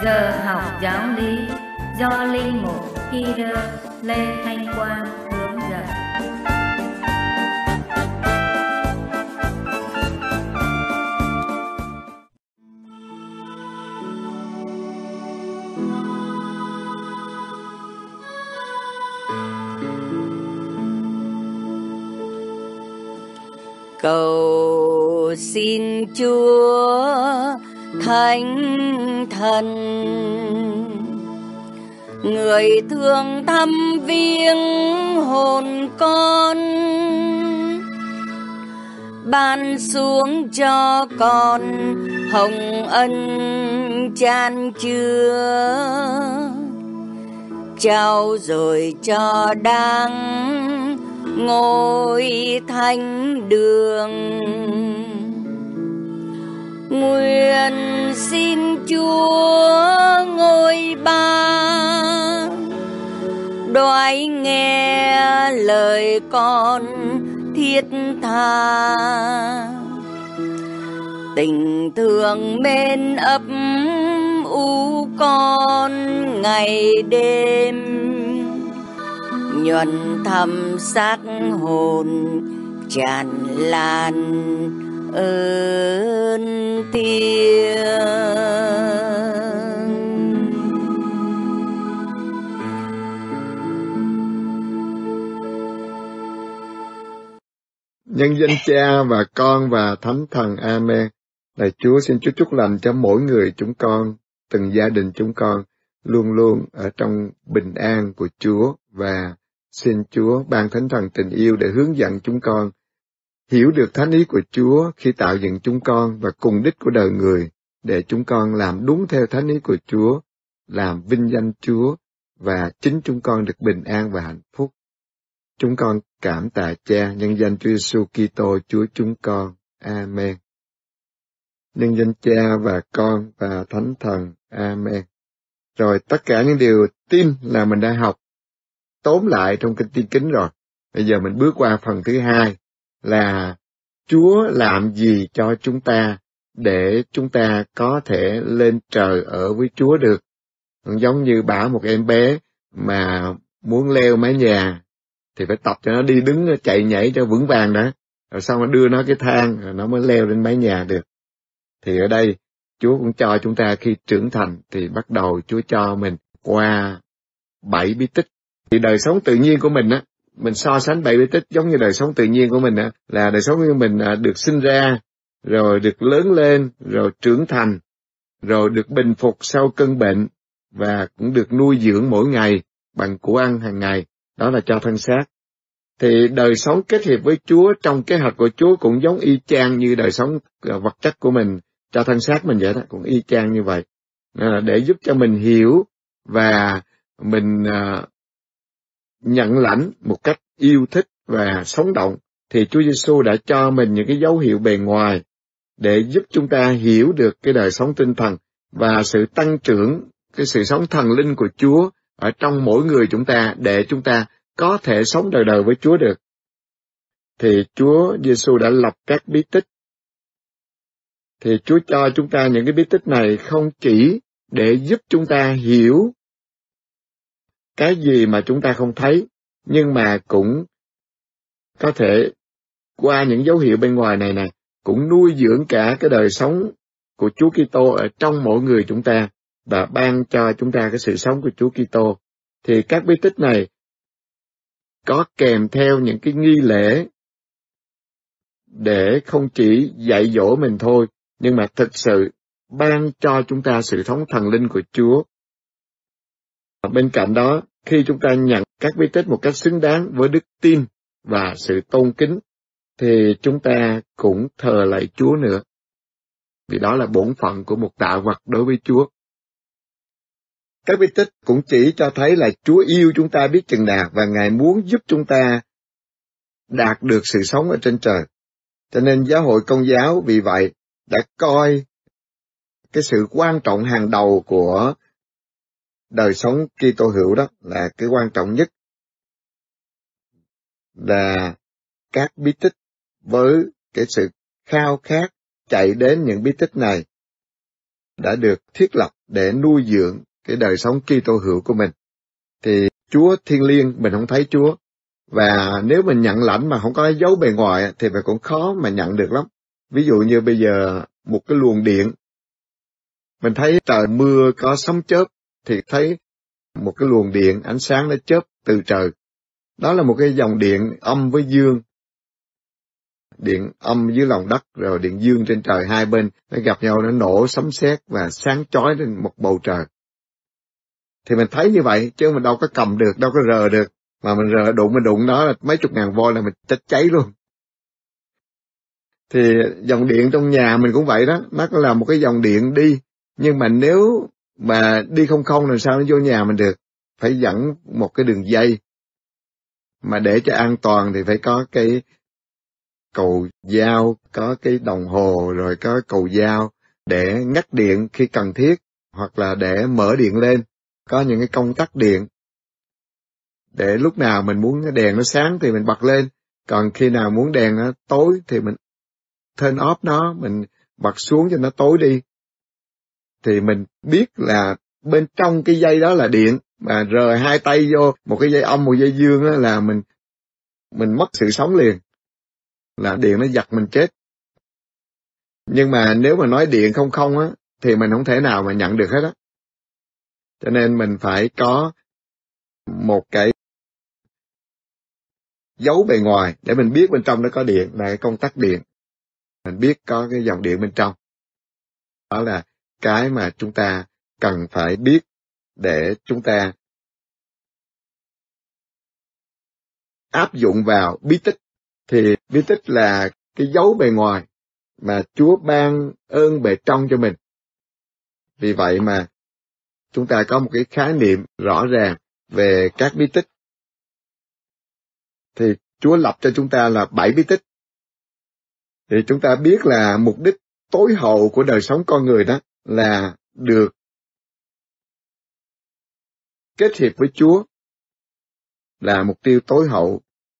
Giờ học giáo lý do Linh Mục Peter Lê Thanh Quang hướng dẫn. Cầu xin Chúa Thánh Thần, người thương thăm viếng hồn con, ban xuống cho con hồng ân chan chứa, trao rồi cho đáng ngôi thánh đường. Nguyện xin Chúa ngôi ba đoái nghe lời con thiết tha, tình thương mến ấp u con ngày đêm, nhuần thầm xác hồn tràn lan ơn thiêng. Nhân danh Cha và Con và Thánh Thần. Amen. Lạy Chúa, xin Chúa chúc lành cho mỗi người chúng con, từng gia đình chúng con luôn luôn ở trong bình an của Chúa, và xin Chúa ban Thánh Thần tình yêu để hướng dẫn chúng con hiểu được thánh ý của Chúa khi tạo dựng chúng con và cùng đích của đời người, để chúng con làm đúng theo thánh ý của Chúa, làm vinh danh Chúa, và chính chúng con được bình an và hạnh phúc. Chúng con cảm tạ Cha, nhân danh Chúa Giêsu Kitô Chúa chúng con. Amen. Nhân danh Cha và Con và Thánh Thần. Amen. Rồi tất cả những điều tin là mình đã học tóm lại trong kinh Tin Kính rồi. Bây giờ mình bước qua phần thứ hai, là Chúa làm gì cho chúng ta để chúng ta có thể lên trời ở với Chúa được. Giống như bảo một em bé mà muốn leo mái nhà thì phải tập cho nó đi đứng, chạy nhảy cho vững vàng đã, rồi sau nó đưa nó cái thang rồi nó mới leo lên mái nhà được. Thì ở đây Chúa cũng cho chúng ta khi trưởng thành thì bắt đầu Chúa cho mình qua 7 bí tích. Thì đời sống tự nhiên của mình á, mình so sánh 7 bí tích giống như đời sống tự nhiên của mình á, là đời sống của mình được sinh ra, rồi được lớn lên, rồi trưởng thành, rồi được bình phục sau cơn bệnh, và cũng được nuôi dưỡng mỗi ngày bằng của ăn hàng ngày, đó là cho thân xác. Thì đời sống kết hiệp với Chúa trong kế hoạch của Chúa cũng giống y chang như đời sống vật chất của mình cho thân xác mình vậy đó, cũng y chang như vậy. Để giúp cho mình hiểu và mình nhận lãnh một cách yêu thích và sống động, thì Chúa Giêsu đã cho mình những cái dấu hiệu bề ngoài để giúp chúng ta hiểu được cái đời sống tinh thần và sự tăng trưởng, cái sự sống thần linh của Chúa ở trong mỗi người chúng ta, để chúng ta có thể sống đời đời với Chúa được. Thì Chúa Giêsu đã lập các bí tích. Thì Chúa cho chúng ta những cái bí tích này không chỉ để giúp chúng ta hiểu cái gì mà chúng ta không thấy, nhưng mà cũng có thể qua những dấu hiệu bên ngoài này nè, cũng nuôi dưỡng cả cái đời sống của Chúa Kitô ở trong mỗi người chúng ta, và ban cho chúng ta cái sự sống của Chúa Kitô. Thì các bí tích này có kèm theo những cái nghi lễ để không chỉ dạy dỗ mình thôi, nhưng mà thực sự ban cho chúng ta sự thống thần linh của Chúa. Bên cạnh đó, khi chúng ta nhận các bí tích một cách xứng đáng với đức tin và sự tôn kính, thì chúng ta cũng thờ lạy Chúa nữa, vì đó là bổn phận của một tạo vật đối với Chúa. Các bí tích cũng chỉ cho thấy là Chúa yêu chúng ta biết chừng nào, và Ngài muốn giúp chúng ta đạt được sự sống ở trên trời. Cho nên giáo hội Công giáo vì vậy đã coi cái sự quan trọng hàng đầu của đời sống Kitô hữu, đó là cái quan trọng nhất là các bí tích, với cái sự khao khát chạy đến những bí tích này đã được thiết lập để nuôi dưỡng cái đời sống Kitô hữu của mình. Thì Chúa thiêng liêng, mình không thấy Chúa. Và nếu mình nhận lãnh mà không có dấu bề ngoài thì mình cũng khó mà nhận được lắm. Ví dụ như bây giờ một cái luồng điện, mình thấy trời mưa có sấm chớp thì thấy một cái luồng điện, ánh sáng nó chớp từ trời. Đó là một cái dòng điện âm với dương. Điện âm dưới lòng đất, rồi điện dương trên trời, hai bên nó gặp nhau, nó nổ sấm sét và sáng chói lên một bầu trời. Thì mình thấy như vậy, chứ mình đâu có cầm được, đâu có rờ được. Mà mình rờ mình đụng nó là mấy chục ngàn volt là mình chết cháy luôn. Thì dòng điện trong nhà mình cũng vậy đó, nó là một cái dòng điện đi, nhưng mà nếu mà đi không làm sao nó vô nhà mình được, phải dẫn một cái đường dây. Mà để cho an toàn thì phải có cái cầu dao, có cái đồng hồ, rồi có cầu dao để ngắt điện khi cần thiết, hoặc là để mở điện lên, có những cái công tắc điện. Để lúc nào mình muốn cái đèn nó sáng thì mình bật lên, còn khi nào muốn đèn nó tối thì mình turn off nó, mình bật xuống cho nó tối đi. Thì mình biết là bên trong cái dây đó là điện, mà rời hai tay vô một cái dây âm, một dây dương đó là mình mất sự sống liền, là điện nó giật mình chết. Nhưng mà nếu mà nói điện không á, thì mình không thể nào mà nhận được hết á. Cho nên mình phải có một cái dấu bề ngoài để mình biết bên trong nó có điện, là cái công tắc điện. Mình biết có cái dòng điện bên trong. Đó là cái mà chúng ta cần phải biết để chúng ta áp dụng vào bí tích. Thì bí tích là cái dấu bề ngoài mà Chúa ban ơn bề trong cho mình. Vì vậy mà chúng ta có một cái khái niệm rõ ràng về các bí tích. Thì Chúa lập cho chúng ta là 7 bí tích. Thì chúng ta biết là mục đích tối hậu của đời sống con người đó là được kết hiệp với Chúa, là mục tiêu tối hậu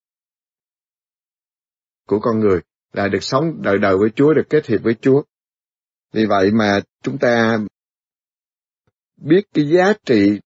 của con người, là được sống đời đời với Chúa, được kết hiệp với Chúa. Vì vậy mà chúng ta biết cái giá trị,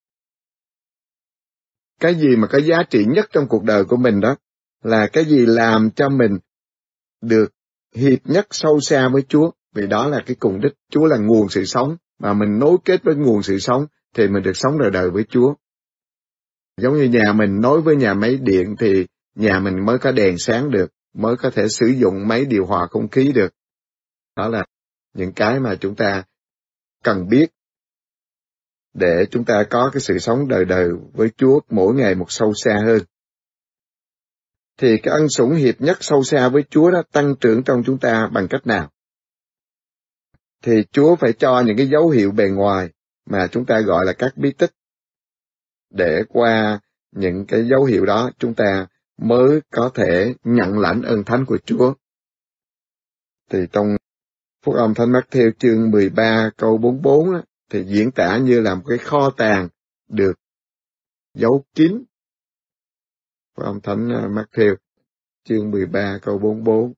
cái gì mà có giá trị nhất trong cuộc đời của mình đó, là cái gì làm cho mình được hiệp nhất sâu xa với Chúa. Vì đó là cái cùng đích. Chúa là nguồn sự sống, mà mình nối kết với nguồn sự sống thì mình được sống đời đời với Chúa. Giống như nhà mình nối với nhà máy điện thì nhà mình mới có đèn sáng được, mới có thể sử dụng máy điều hòa không khí được. Đó là những cái mà chúng ta cần biết để chúng ta có cái sự sống đời đời với Chúa mỗi ngày một sâu xa hơn. Thì cái ân sủng hiệp nhất sâu xa với Chúa đó tăng trưởng trong chúng ta bằng cách nào? Thì Chúa phải cho những cái dấu hiệu bề ngoài mà chúng ta gọi là các bí tích. Để qua những cái dấu hiệu đó chúng ta mới có thể nhận lãnh ơn thánh của Chúa. Thì trong Phúc âm Thánh Mác-thêu chương 13 câu 44 á, thì diễn tả như là một cái kho tàng được giấu kín. Phúc âm Thánh Mác-thêu chương 13 câu 44.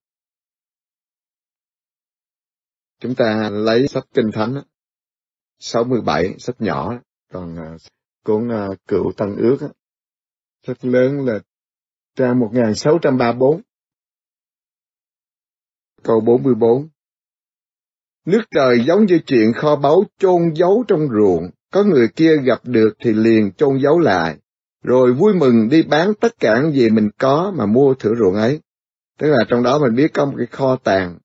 Chúng ta lấy sách Kinh Thánh 67, sách nhỏ, còn cuốn Cựu Tân Ước, sách lớn là trang 1634, câu 44. Nước trời giống như chuyện kho báu chôn giấu trong ruộng, có người kia gặp được thì liền chôn giấu lại, rồi vui mừng đi bán tất cả những gì mình có mà mua thửa ruộng ấy. Tức là trong đó mình biết có một cái kho tàng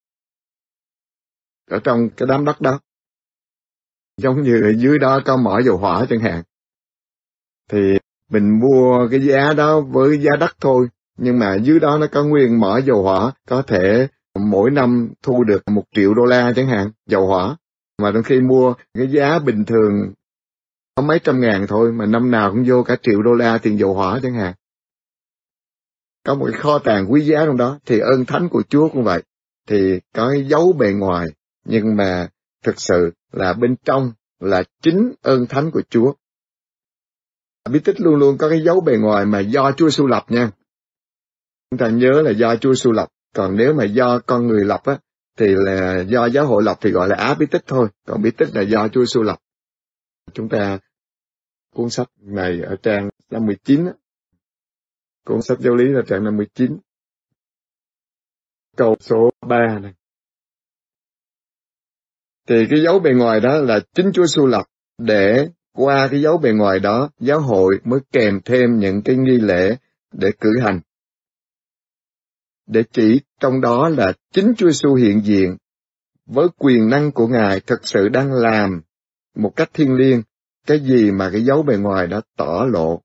ở trong cái đám đất đó. Giống như ở dưới đó có mỏ dầu hỏa chẳng hạn. Thì mình mua cái giá đó với giá đất thôi, nhưng mà dưới đó nó có nguyên mỏ dầu hỏa, có thể mỗi năm thu được $1 triệu chẳng hạn, dầu hỏa. Mà đôi khi mua cái giá bình thường có mấy trăm ngàn thôi, mà năm nào cũng vô cả $1 triệu tiền dầu hỏa chẳng hạn. Có một cái kho tàng quý giá trong đó, thì ơn thánh của Chúa cũng vậy. Thì có cái dấu bề ngoài, nhưng mà thực sự là bên trong là chính ơn thánh của Chúa. Bí tích luôn luôn có cái dấu bề ngoài mà do Chúa sưu lập nha. Chúng ta nhớ là do Chúa sưu lập, còn nếu mà do con người lập á, thì là do giáo hội lập thì gọi là Á Bí Tích thôi, còn Bí Tích là do Chúa Giêsu lập. Chúng ta cuốn sách này ở trang 59 á. Cuốn sách giáo lý là trang 59. Câu số 3 này. Thì cái dấu bề ngoài đó là chính Chúa Giêsu lập, để qua cái dấu bề ngoài đó, giáo hội mới kèm thêm những cái nghi lễ để cử hành. Để chỉ trong đó là chính Chúa Giêsu hiện diện với quyền năng của Ngài thực sự đang làm một cách thiêng liêng cái gì mà cái dấu bề ngoài đã tỏ lộ.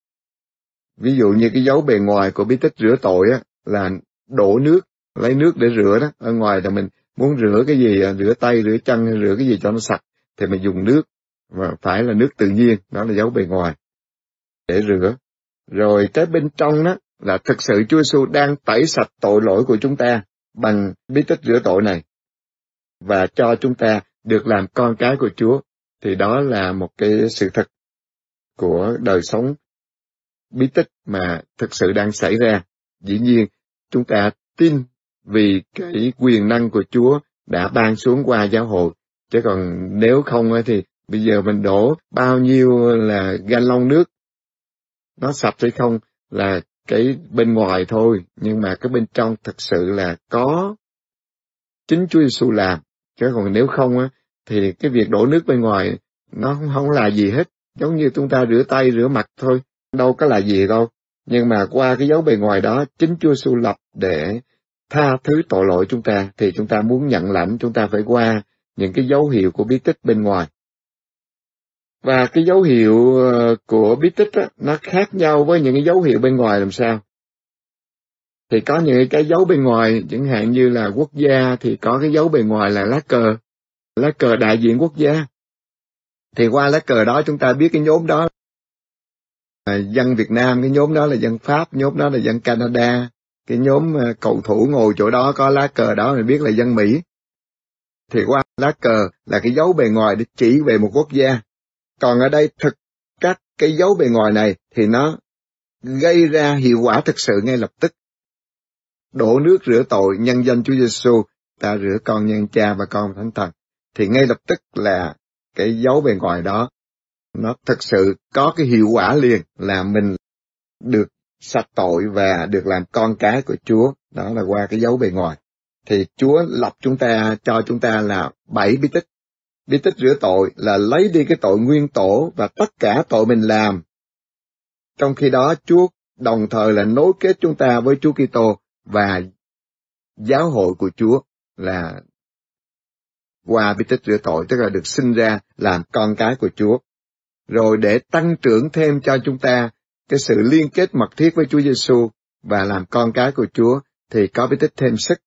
Ví dụ như cái dấu bề ngoài của bí tích rửa tội á, là đổ nước, lấy nước để rửa đó. Ở ngoài là mình muốn rửa cái gì, rửa tay, rửa chân, rửa cái gì cho nó sạch, thì mình dùng nước, và phải là nước tự nhiên, đó là dấu bề ngoài, để rửa. Rồi cái bên trong đó là thực sự Chúa Giêsu đang tẩy sạch tội lỗi của chúng ta bằng bí tích rửa tội này, và cho chúng ta được làm con cái của Chúa. Thì đó là một cái sự thật của đời sống bí tích mà thực sự đang xảy ra. Dĩ nhiên, chúng ta tin vì cái quyền năng của Chúa đã ban xuống qua giáo hội, chứ còn nếu không thì bây giờ mình đổ bao nhiêu là gallon nước, nó sạch hay không là cái bên ngoài thôi, nhưng mà cái bên trong thực sự là có chính Chúa Giêsu làm. Chứ còn nếu không thì cái việc đổ nước bên ngoài nó không là gì hết, giống như chúng ta rửa tay rửa mặt thôi, đâu có là gì đâu. Nhưng mà qua cái dấu bề ngoài đó, chính Chúa Giêsu lập để tha thứ tội lỗi chúng ta, thì chúng ta muốn nhận lãnh, chúng ta phải qua những cái dấu hiệu của bí tích bên ngoài. Và cái dấu hiệu của bí tích nó khác nhau với những cái dấu hiệu bên ngoài làm sao? Thì có những cái dấu bên ngoài, chẳng hạn như là quốc gia thì có cái dấu bề ngoài là lá cờ đại diện quốc gia. Thì qua lá cờ đó chúng ta biết cái nhóm đó là dân Việt Nam, cái nhóm đó là dân Pháp, nhóm đó là dân Canada, cái nhóm cầu thủ ngồi chỗ đó có lá cờ đó mình biết là dân Mỹ. Thì qua lá cờ là cái dấu bề ngoài để chỉ về một quốc gia. Còn ở đây các cái dấu bề ngoài này thì nó gây ra hiệu quả thực sự ngay lập tức. Đổ nước rửa tội nhân danh Chúa Giêsu, ta rửa con nhân Cha và con Thánh Thần. Thì ngay lập tức là cái dấu bề ngoài đó nó thực sự có cái hiệu quả liền, là mình được sạch tội và được làm con cái của Chúa. Đó là qua cái dấu bề ngoài. Thì Chúa lập chúng ta, cho chúng ta là 7 bí tích. Bí tích rửa tội là lấy đi cái tội nguyên tổ và tất cả tội mình làm. Trong khi đó Chúa đồng thời là nối kết chúng ta với Chúa Kitô và giáo hội của Chúa là qua bí tích rửa tội, tức là được sinh ra làm con cái của Chúa. Rồi để tăng trưởng thêm cho chúng ta cái sự liên kết mật thiết với Chúa Giêsu và làm con cái của Chúa, thì có bí tích thêm sức,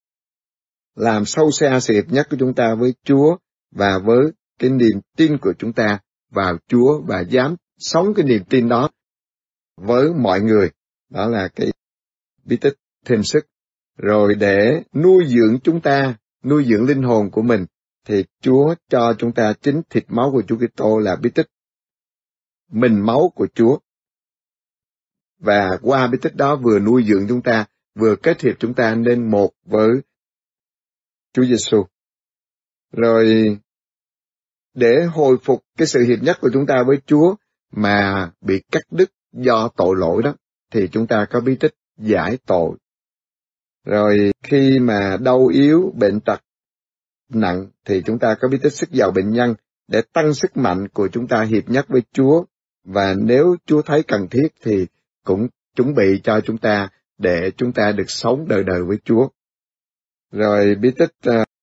làm sâu xa sự hiệp nhất của chúng ta với Chúa và với cái niềm tin của chúng ta vào Chúa, và dám sống cái niềm tin đó với mọi người. Đó là cái bí tích thêm sức. Rồi để nuôi dưỡng chúng ta, nuôi dưỡng linh hồn của mình, thì Chúa cho chúng ta chính thịt máu của Chúa Kitô là bí tích mình máu của Chúa. Và qua bí tích đó vừa nuôi dưỡng chúng ta, vừa kết hiệp chúng ta nên một với Chúa Giêsu. Rồi để hồi phục cái sự hiệp nhất của chúng ta với Chúa mà bị cắt đứt do tội lỗi đó, thì chúng ta có bí tích giải tội. Rồi khi mà đau yếu, bệnh tật nặng, thì chúng ta có bí tích sức giàu bệnh nhân để tăng sức mạnh của chúng ta hiệp nhất với Chúa. Và nếu Chúa thấy cần thiết thì cũng chuẩn bị cho chúng ta để chúng ta được sống đời đời với Chúa. Rồi bí tích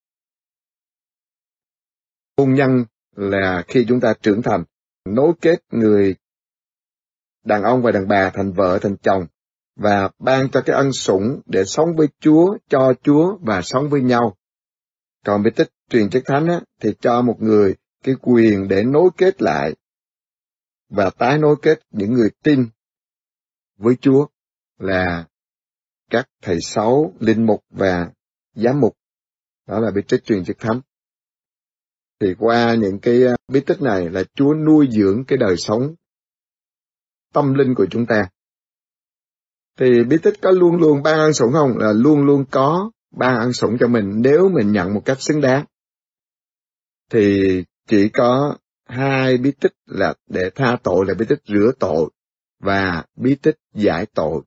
hôn nhân là khi chúng ta trưởng thành, nối kết người đàn ông và đàn bà thành vợ thành chồng, và ban cho cái ân sủng để sống với Chúa, cho Chúa và sống với nhau. Còn bí tích truyền chất thánh thì cho một người cái quyền để nối kết lại và tái nối kết những người tin với Chúa, là các thầy sáu, linh mục và giám mục. Đó là bí tích truyền chất thánh. Thì qua những cái bí tích này là Chúa nuôi dưỡng cái đời sống tâm linh của chúng ta. Thì bí tích có luôn luôn ban ân sủng không? Là luôn luôn có, ban ân sủng cho mình nếu mình nhận một cách xứng đáng. Thì chỉ có 2 bí tích là để tha tội, là bí tích rửa tội và bí tích giải tội.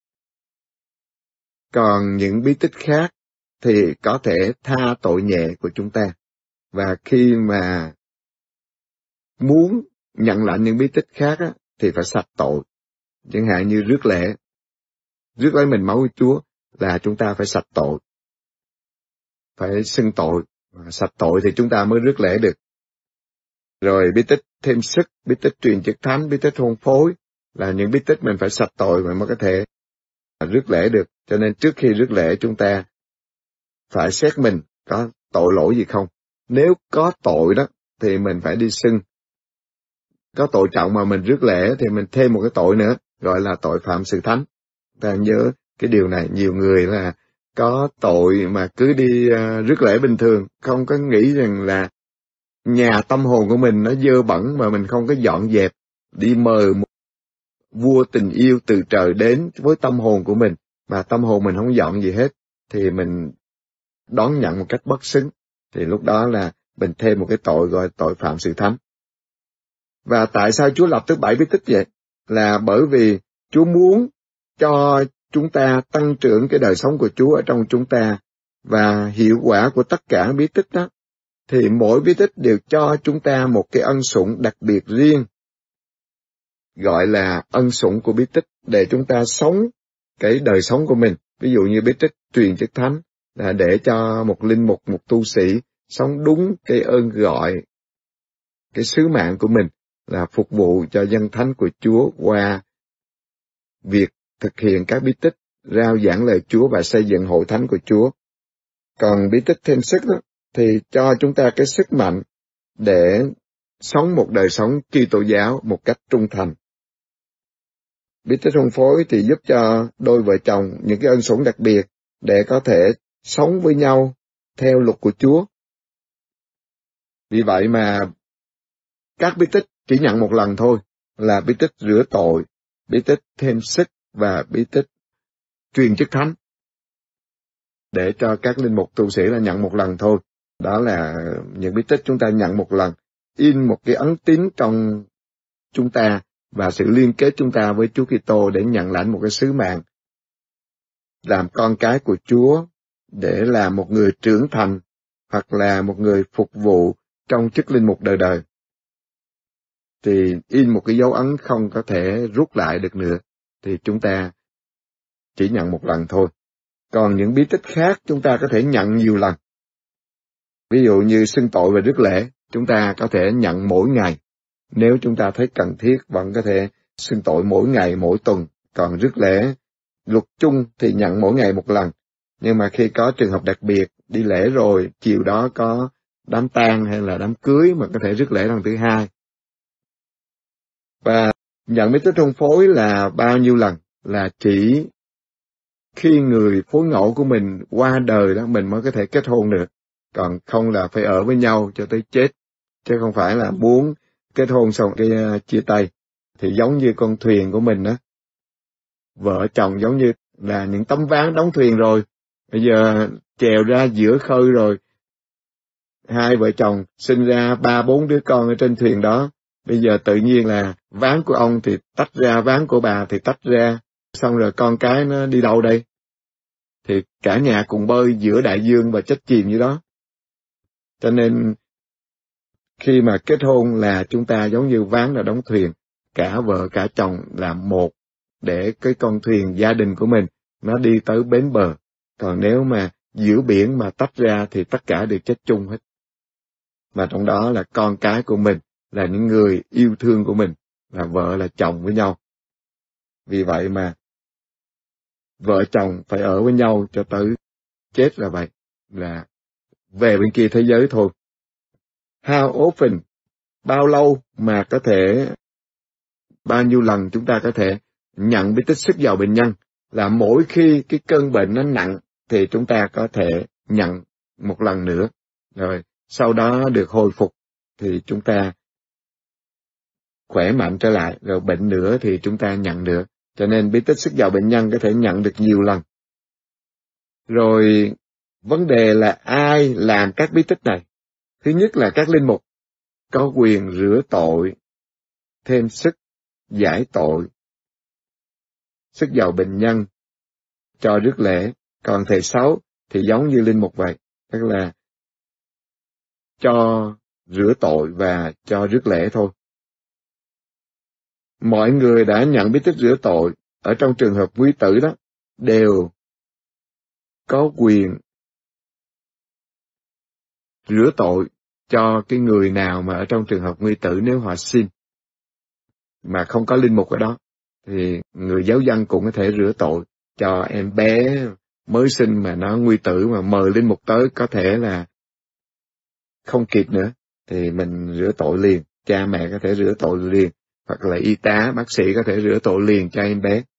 Còn những bí tích khác thì có thể tha tội nhẹ của chúng ta. Và khi mà muốn nhận lãnh những bí tích khác á, thì phải sạch tội. Chẳng hạn như rước lễ. Rước lấy mình máu của Chúa là chúng ta phải sạch tội. Phải xưng tội. Sạch tội thì chúng ta mới rước lễ được. Rồi bí tích thêm sức, bí tích truyền chức thánh, bí tích hôn phối là những bí tích mình phải sạch tội mà mới có thể rước lễ được. Cho nên trước khi rước lễ chúng ta phải xét mình có tội lỗi gì không. Nếu có tội đó thì mình phải đi xưng. Có tội trọng mà mình rước lễ thì mình thêm một cái tội nữa, gọi là tội phạm sự thánh. Ta nhớ cái điều này, nhiều người là có tội mà cứ đi rước lễ bình thường, không có nghĩ rằng là nhà tâm hồn của mình nó dơ bẩn mà mình không có dọn dẹp, đi mời một vua tình yêu từ trời đến với tâm hồn của mình, mà tâm hồn mình không dọn gì hết, thì mình đón nhận một cách bất xứng. Thì lúc đó là mình thêm một cái tội gọi tội phạm sự thánh. Và tại sao Chúa lập tới 7 bí tích vậy? Là bởi vì Chúa muốn cho chúng ta tăng trưởng cái đời sống của Chúa ở trong chúng ta, và hiệu quả của tất cả bí tích đó, thì mỗi bí tích đều cho chúng ta một cái ân sủng đặc biệt riêng, gọi là ân sủng của bí tích, để chúng ta sống cái đời sống của mình. Ví dụ như bí tích truyền chức thánh là để cho một linh mục, một tu sĩ sống đúng cái ơn gọi, cái sứ mạng của mình là phục vụ cho dân thánh của Chúa qua việc thực hiện các bí tích, rao giảng lời Chúa và xây dựng hội thánh của Chúa. Còn bí tích thêm sức đó, thì cho chúng ta cái sức mạnh để sống một đời sống Kitô giáo một cách trung thành. Bí tích hôn phối thì giúp cho đôi vợ chồng những cái ân sủng đặc biệt để có thể sống với nhau theo luật của Chúa. Vì vậy mà các bí tích chỉ nhận một lần thôi, là bí tích rửa tội, bí tích thêm sức và bí tích truyền chức thánh, để cho các linh mục tu sĩ là nhận một lần thôi. Đó là những bí tích chúng ta nhận một lần, in một cái ấn tín trong chúng ta và sự liên kết chúng ta với Chúa Kitô để nhận lãnh một cái sứ mạng làm con cái của Chúa, để làm một người trưởng thành hoặc là một người phục vụ trong chức linh mục đời đời. Thì in một cái dấu ấn không có thể rút lại được nữa, thì chúng ta chỉ nhận một lần thôi. Còn những bí tích khác chúng ta có thể nhận nhiều lần. Ví dụ như xưng tội và rước lễ, chúng ta có thể nhận mỗi ngày. Nếu chúng ta thấy cần thiết, vẫn có thể xưng tội mỗi ngày, mỗi tuần. Còn rước lễ, luật chung thì nhận mỗi ngày một lần. Nhưng mà khi có trường hợp đặc biệt, đi lễ rồi, chiều đó có đám tang hay là đám cưới mà có thể rước lễ lần thứ 2. Và nhận bí tích hôn phối là bao nhiêu lần? Là chỉ khi người phối ngẫu của mình qua đời đó mình mới có thể kết hôn được. Còn không là phải ở với nhau cho tới chết. Chứ không phải là muốn kết hôn xong cái chia tay. Thì giống như con thuyền của mình đó. Vợ chồng giống như là những tấm ván đóng thuyền rồi. Bây giờ chèo ra giữa khơi rồi. Hai vợ chồng sinh ra 3-4 đứa con ở trên thuyền đó. Bây giờ tự nhiên là ván của ông thì tách ra, ván của bà thì tách ra. Xong rồi con cái nó đi đâu đây? Thì cả nhà cùng bơi giữa đại dương và chết chìm như đó. Cho nên khi mà kết hôn là chúng ta giống như ván là đóng thuyền, cả vợ cả chồng là một, để cái con thuyền gia đình của mình nó đi tới bến bờ. Còn nếu mà giữa biển mà tách ra thì tất cả đều chết chung hết. Mà trong đó là con cái của mình, là những người yêu thương của mình, là vợ là chồng với nhau. Vì vậy mà vợ chồng phải ở với nhau cho tới chết là vậy, là về bên kia thế giới thôi. How often, bao lâu mà có thể, bao nhiêu lần chúng ta có thể nhận bí tích sức giàu bệnh nhân, là mỗi khi cái cơn bệnh nó nặng thì chúng ta có thể nhận một lần nữa, rồi sau đó được hồi phục thì chúng ta khỏe mạnh trở lại, rồi bệnh nữa thì chúng ta nhận nữa. Cho nên bí tích sức giàu bệnh nhân có thể nhận được nhiều lần. Rồi vấn đề là ai làm các bí tích này. Thứ nhất là các linh mục có quyền rửa tội, thêm sức, giải tội, sức dầu bệnh nhân, cho rước lễ. Còn thầy Sáu thì giống như linh mục vậy, tức là cho rửa tội và cho rước lễ thôi. Mọi người đã nhận bí tích rửa tội ở trong trường hợp quý tử đó đều có quyền rửa tội cho cái người nào mà ở trong trường hợp nguy tử nếu họ xin. Mà không có linh mục ở đó thì người giáo dân cũng có thể rửa tội cho em bé mới sinh mà nó nguy tử, mà mời linh mục tới có thể là không kịp nữa thì mình rửa tội liền, cha mẹ có thể rửa tội liền, hoặc là y tá, bác sĩ có thể rửa tội liền cho em bé.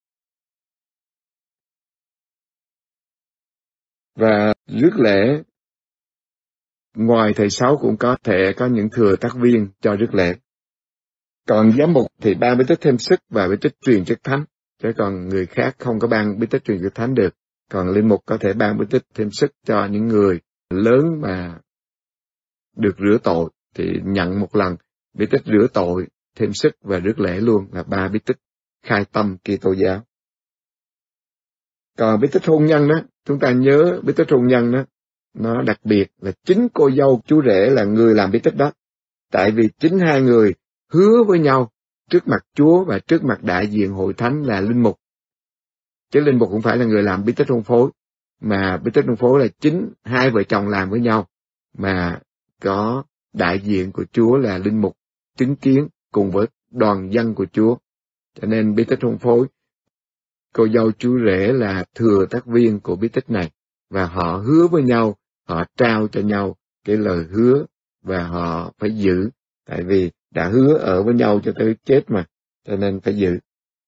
Và rước lễ, ngoài thầy Sáu cũng có thể có những thừa tác viên cho rước lễ. Còn giám mục thì ban bí tích thêm sức và bí tích truyền chức thánh, chứ còn người khác không có ban bí tích truyền chức thánh được. Còn linh mục có thể ban bí tích thêm sức cho những người lớn mà được rửa tội thì nhận một lần bí tích rửa tội, thêm sức và rước lễ luôn, là 3 bí tích khai tâm Kitô giáo. Còn bí tích hôn nhân đó, chúng ta nhớ bí tích hôn nhân đó, nó đặc biệt là chính cô dâu chú rể là người làm bí tích đó. Tại vì chính hai người hứa với nhau trước mặt Chúa và trước mặt đại diện hội thánh là linh mục. Chứ linh mục cũng phải là người làm bí tích hôn phối, mà bí tích hôn phối là chính hai vợ chồng làm với nhau, mà có đại diện của Chúa là linh mục chứng kiến cùng với đoàn dân của Chúa. Cho nên bí tích hôn phối, cô dâu chú rể là thừa tác viên của bí tích này, và họ hứa với nhau, họ trao cho nhau cái lời hứa và họ phải giữ, tại vì đã hứa ở với nhau cho tới chết mà, cho nên phải giữ.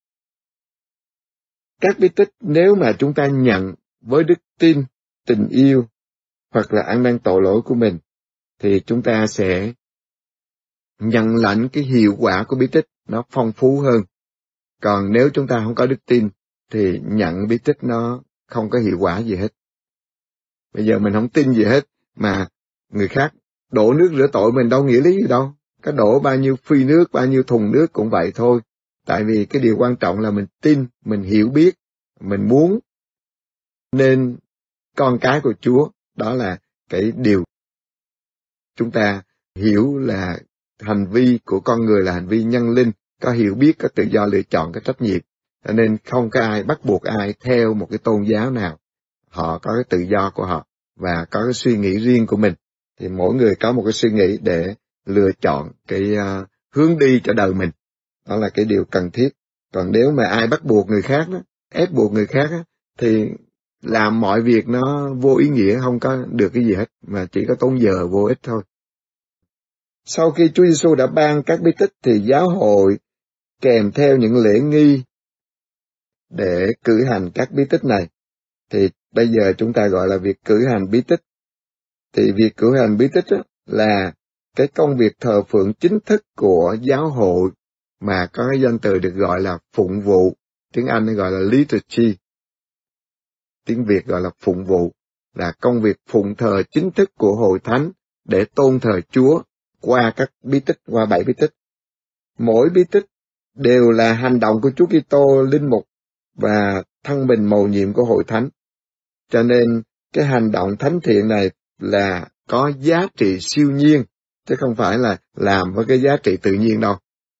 Các bí tích nếu mà chúng ta nhận với đức tin, tình yêu hoặc là ăn năn tội lỗi của mình, thì chúng ta sẽ nhận lãnh cái hiệu quả của bí tích nó phong phú hơn. Còn nếu chúng ta không có đức tin thì nhận bí tích nó không có hiệu quả gì hết. Bây giờ mình không tin gì hết mà người khác đổ nước rửa tội mình đâu nghĩa lý gì đâu. Có đổ bao nhiêu phi nước, bao nhiêu thùng nước cũng vậy thôi. Tại vì cái điều quan trọng là mình tin, mình hiểu biết, mình muốn nên con cái của Chúa. Đó là cái điều chúng ta hiểu là hành vi của con người là hành vi nhân linh, có hiểu biết, có tự do lựa chọn, có trách nhiệm. Cho nên không có ai bắt buộc ai theo một cái tôn giáo nào. Họ có cái tự do của họ và có cái suy nghĩ riêng của mình. Thì mỗi người có một cái suy nghĩ để lựa chọn cái hướng đi cho đời mình. Đó là cái điều cần thiết. Còn nếu mà ai bắt buộc người khác đó, ép buộc người khác đó, thì làm mọi việc nó vô ý nghĩa, không có được cái gì hết, mà chỉ có tốn giờ vô ích thôi. Sau khi Chúa Giêsu đã ban các bí tích thì giáo hội kèm theo những lễ nghi để cử hành các bí tích này. Thì bây giờ chúng ta gọi là việc cử hành bí tích. Thì việc cử hành bí tích là cái công việc thờ phượng chính thức của giáo hội, mà có cái danh từ được gọi là phụng vụ, tiếng Anh gọi là liturgy, tiếng Việt gọi là phụng vụ, là công việc phụng thờ chính thức của hội thánh để tôn thờ Chúa qua các bí tích, qua 7 bí tích. Mỗi bí tích đều là hành động của Chúa Kitô, linh mục và thân mình mầu nhiệm của hội thánh. Cho nên cái hành động thánh thiện này là có giá trị siêu nhiên, chứ không phải là làm với cái giá trị tự nhiên đâu.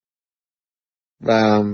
Và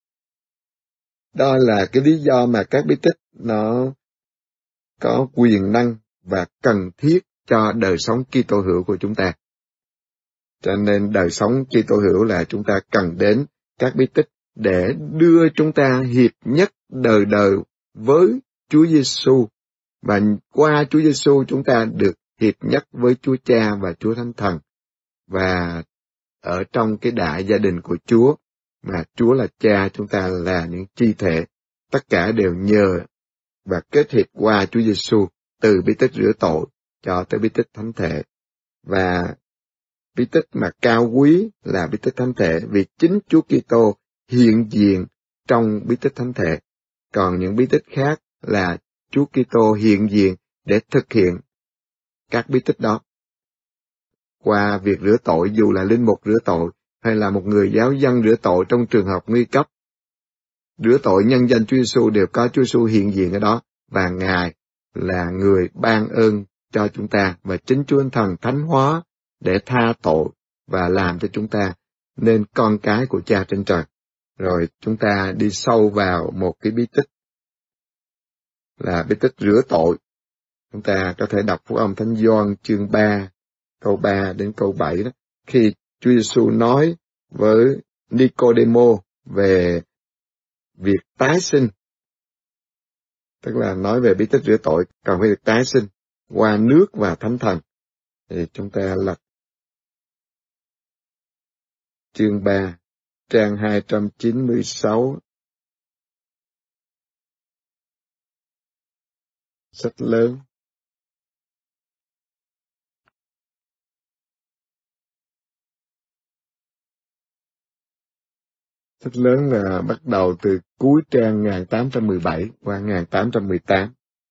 đó là cái lý do mà các bí tích nó có quyền năng và cần thiết cho đời sống Kitô hữu của chúng ta. Cho nên đời sống Kitô hữu là chúng ta cần đến các bí tích để đưa chúng ta hiệp nhất đời đời với Chúa Giêsu, và qua Chúa Giêsu chúng ta được hiệp nhất với Chúa Cha và Chúa Thánh Thần, và ở trong cái đại gia đình của Chúa, mà Chúa là Cha, chúng ta là những chi thể, tất cả đều nhờ và kết hiệp qua Chúa Giêsu, từ bí tích rửa tội cho tới bí tích thánh thể. Và bí tích mà cao quý là bí tích thánh thể, vì chính Chúa Kitô hiện diện trong bí tích thánh thể. Còn những bí tích khác là Chúa Kitô hiện diện để thực hiện các bí tích đó. Qua việc rửa tội, dù là linh mục rửa tội hay là một người giáo dân rửa tội trong trường hợp nguy cấp, rửa tội nhân danh Chúa Giêsu đều có Chúa Giêsu hiện diện ở đó, và Ngài là người ban ơn cho chúng ta, và chính Chúa Thần thánh hóa để tha tội và làm cho chúng ta nên con cái của Cha trên trời. Rồi chúng ta đi sâu vào một cái bí tích là bí tích rửa tội. Chúng ta có thể đọc Phúc âm Thánh Gioan chương 3, câu 3 đến câu 7 đó. Khi Chúa Giêsu nói với Nicodemo về việc tái sinh, tức là nói về bí tích rửa tội cần phải được tái sinh qua nước và Thánh Thần, thì chúng ta lật chương 3, trang 296, sách lớn. Sách lớn là bắt đầu từ cuối trang 1817 qua 1818.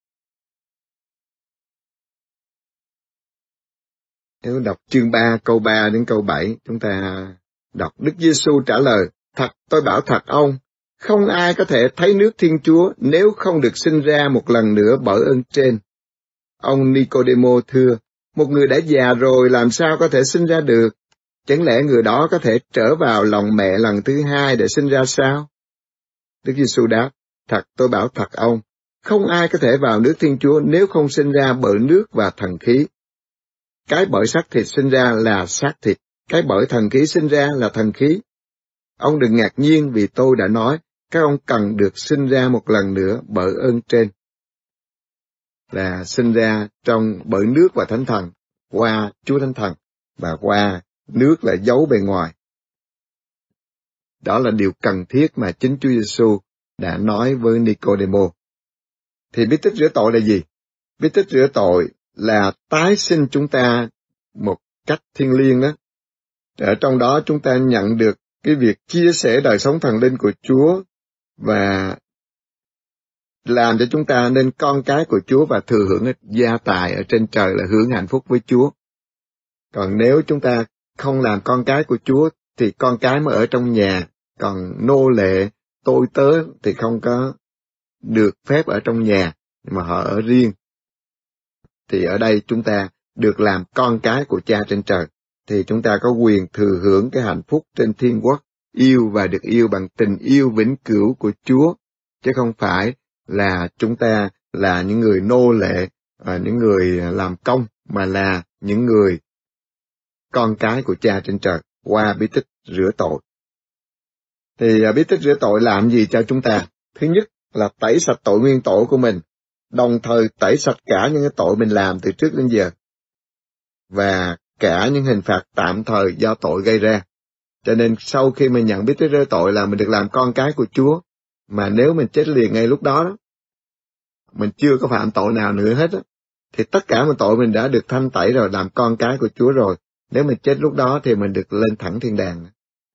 Nếu đọc chương 3 câu 3 đến câu 7, chúng ta đọc Đức Giêsu trả lời: Thật tôi bảo thật ông, không ai có thể thấy nước Thiên Chúa nếu không được sinh ra một lần nữa bởi ơn trên. Ông Nicodemo thưa: Một người đã già rồi làm sao có thể sinh ra được? Chẳng lẽ người đó có thể trở vào lòng mẹ lần thứ hai để sinh ra sao? Đức Giêsu đáp: Thật tôi bảo thật ông, không ai có thể vào nước Thiên Chúa nếu không sinh ra bởi nước và thần khí. Cái bởi xác thịt sinh ra là xác thịt, cái bởi thần khí sinh ra là thần khí. Ông đừng ngạc nhiên vì tôi đã nói, các ông cần được sinh ra một lần nữa bởi ơn trên. Là sinh ra bởi nước và Thánh Thần, qua Chúa Thánh Thần, và qua nước là dấu bề ngoài. Đó là điều cần thiết mà chính Chúa Giêsu đã nói với Nicodemo. Thì bí tích rửa tội là gì? Bí tích rửa tội là tái sinh chúng ta một cách thiêng liêng đó. Ở trong đó chúng ta nhận được cái việc chia sẻ đời sống thần linh của Chúa và làm cho chúng ta nên con cái của Chúa và thừa hưởng gia tài ở trên trời là hưởng hạnh phúc với Chúa. Còn nếu chúng ta không làm con cái của Chúa thì con cái mới ở trong nhà, còn nô lệ, tôi tớ thì không có được phép ở trong nhà, mà họ ở riêng. Thì ở đây chúng ta được làm con cái của Cha trên trời, thì chúng ta có quyền thừa hưởng cái hạnh phúc trên thiên quốc, yêu và được yêu bằng tình yêu vĩnh cửu của Chúa, chứ không phải là chúng ta là những người nô lệ, những người làm công, mà là những người con cái của Cha trên trời qua bí tích rửa tội. Thì bí tích rửa tội làm gì cho chúng ta? Thứ nhất là tẩy sạch tội nguyên tổ của mình, đồng thời tẩy sạch cả những cái tội mình làm từ trước đến giờ, và cả những hình phạt tạm thời do tội gây ra. Cho nên sau khi mình nhận bí tích rửa tội là mình được làm con cái của Chúa, mà nếu mình chết liền ngay lúc đó, mình chưa có phạm tội nào nữa hết, thì tất cả mọi tội mình đã được thanh tẩy rồi, làm con cái của Chúa rồi. Nếu mình chết lúc đó thì mình được lên thẳng thiên đàng.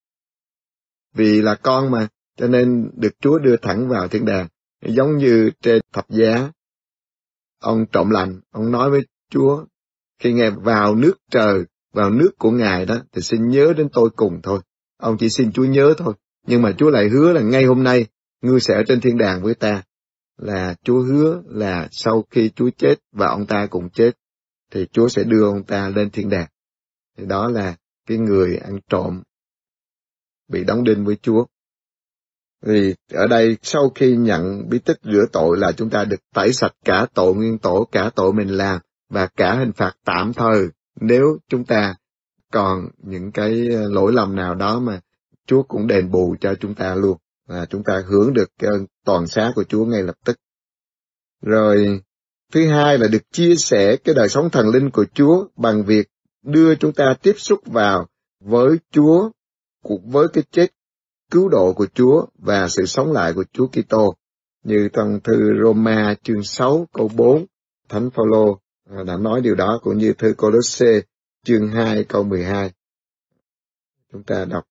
Vì là con mà, cho nên được Chúa đưa thẳng vào thiên đàng. Giống như trên thập giá, ông trộm lành, ông nói với Chúa, khi Ngài vào nước trời, vào nước của Ngài đó, thì xin nhớ đến tôi cùng thôi. Ông chỉ xin Chúa nhớ thôi. Nhưng mà Chúa lại hứa là ngay hôm nay, ngươi sẽ ở trên thiên đàng với ta. Là Chúa hứa là sau khi Chúa chết và ông ta cùng chết, thì Chúa sẽ đưa ông ta lên thiên đàng. Thì đó là cái người ăn trộm bị đóng đinh với Chúa. Vì ở đây sau khi nhận bí tích rửa tội là chúng ta được tẩy sạch cả tội nguyên tổ, cả tội mình làm, và cả hình phạt tạm thời nếu chúng ta còn những cái lỗi lầm nào đó, mà Chúa cũng đền bù cho chúng ta luôn, và chúng ta hưởng được cái ơn toàn xá của Chúa ngay lập tức. Rồi thứ hai là được chia sẻ cái đời sống thần linh của Chúa bằng việc đưa chúng ta tiếp xúc vào với Chúa, với cái chết cứu độ của Chúa và sự sống lại của Chúa Kitô, như trong thư Roma chương 6 câu 4, Thánh Phaolô đã nói điều đó, cũng như thư Cô-lô-sê chương 2 câu 12. Chúng ta đọc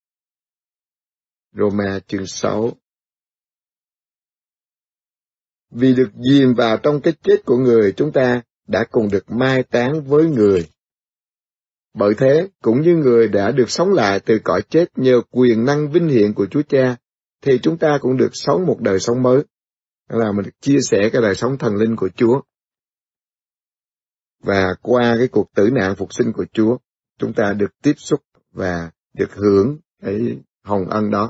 Roma chương 6 vì được dìm vào trong cái chết của người, chúng ta đã cùng được mai táng với người. Bởi thế, cũng như người đã được sống lại từ cõi chết nhờ quyền năng vinh hiển của Chúa Cha, thì chúng ta cũng được sống một đời sống mới, là mình được chia sẻ cái đời sống thần linh của Chúa. Và qua cái cuộc tử nạn phục sinh của Chúa, chúng ta được tiếp xúc và được hưởng cái hồng ân đó.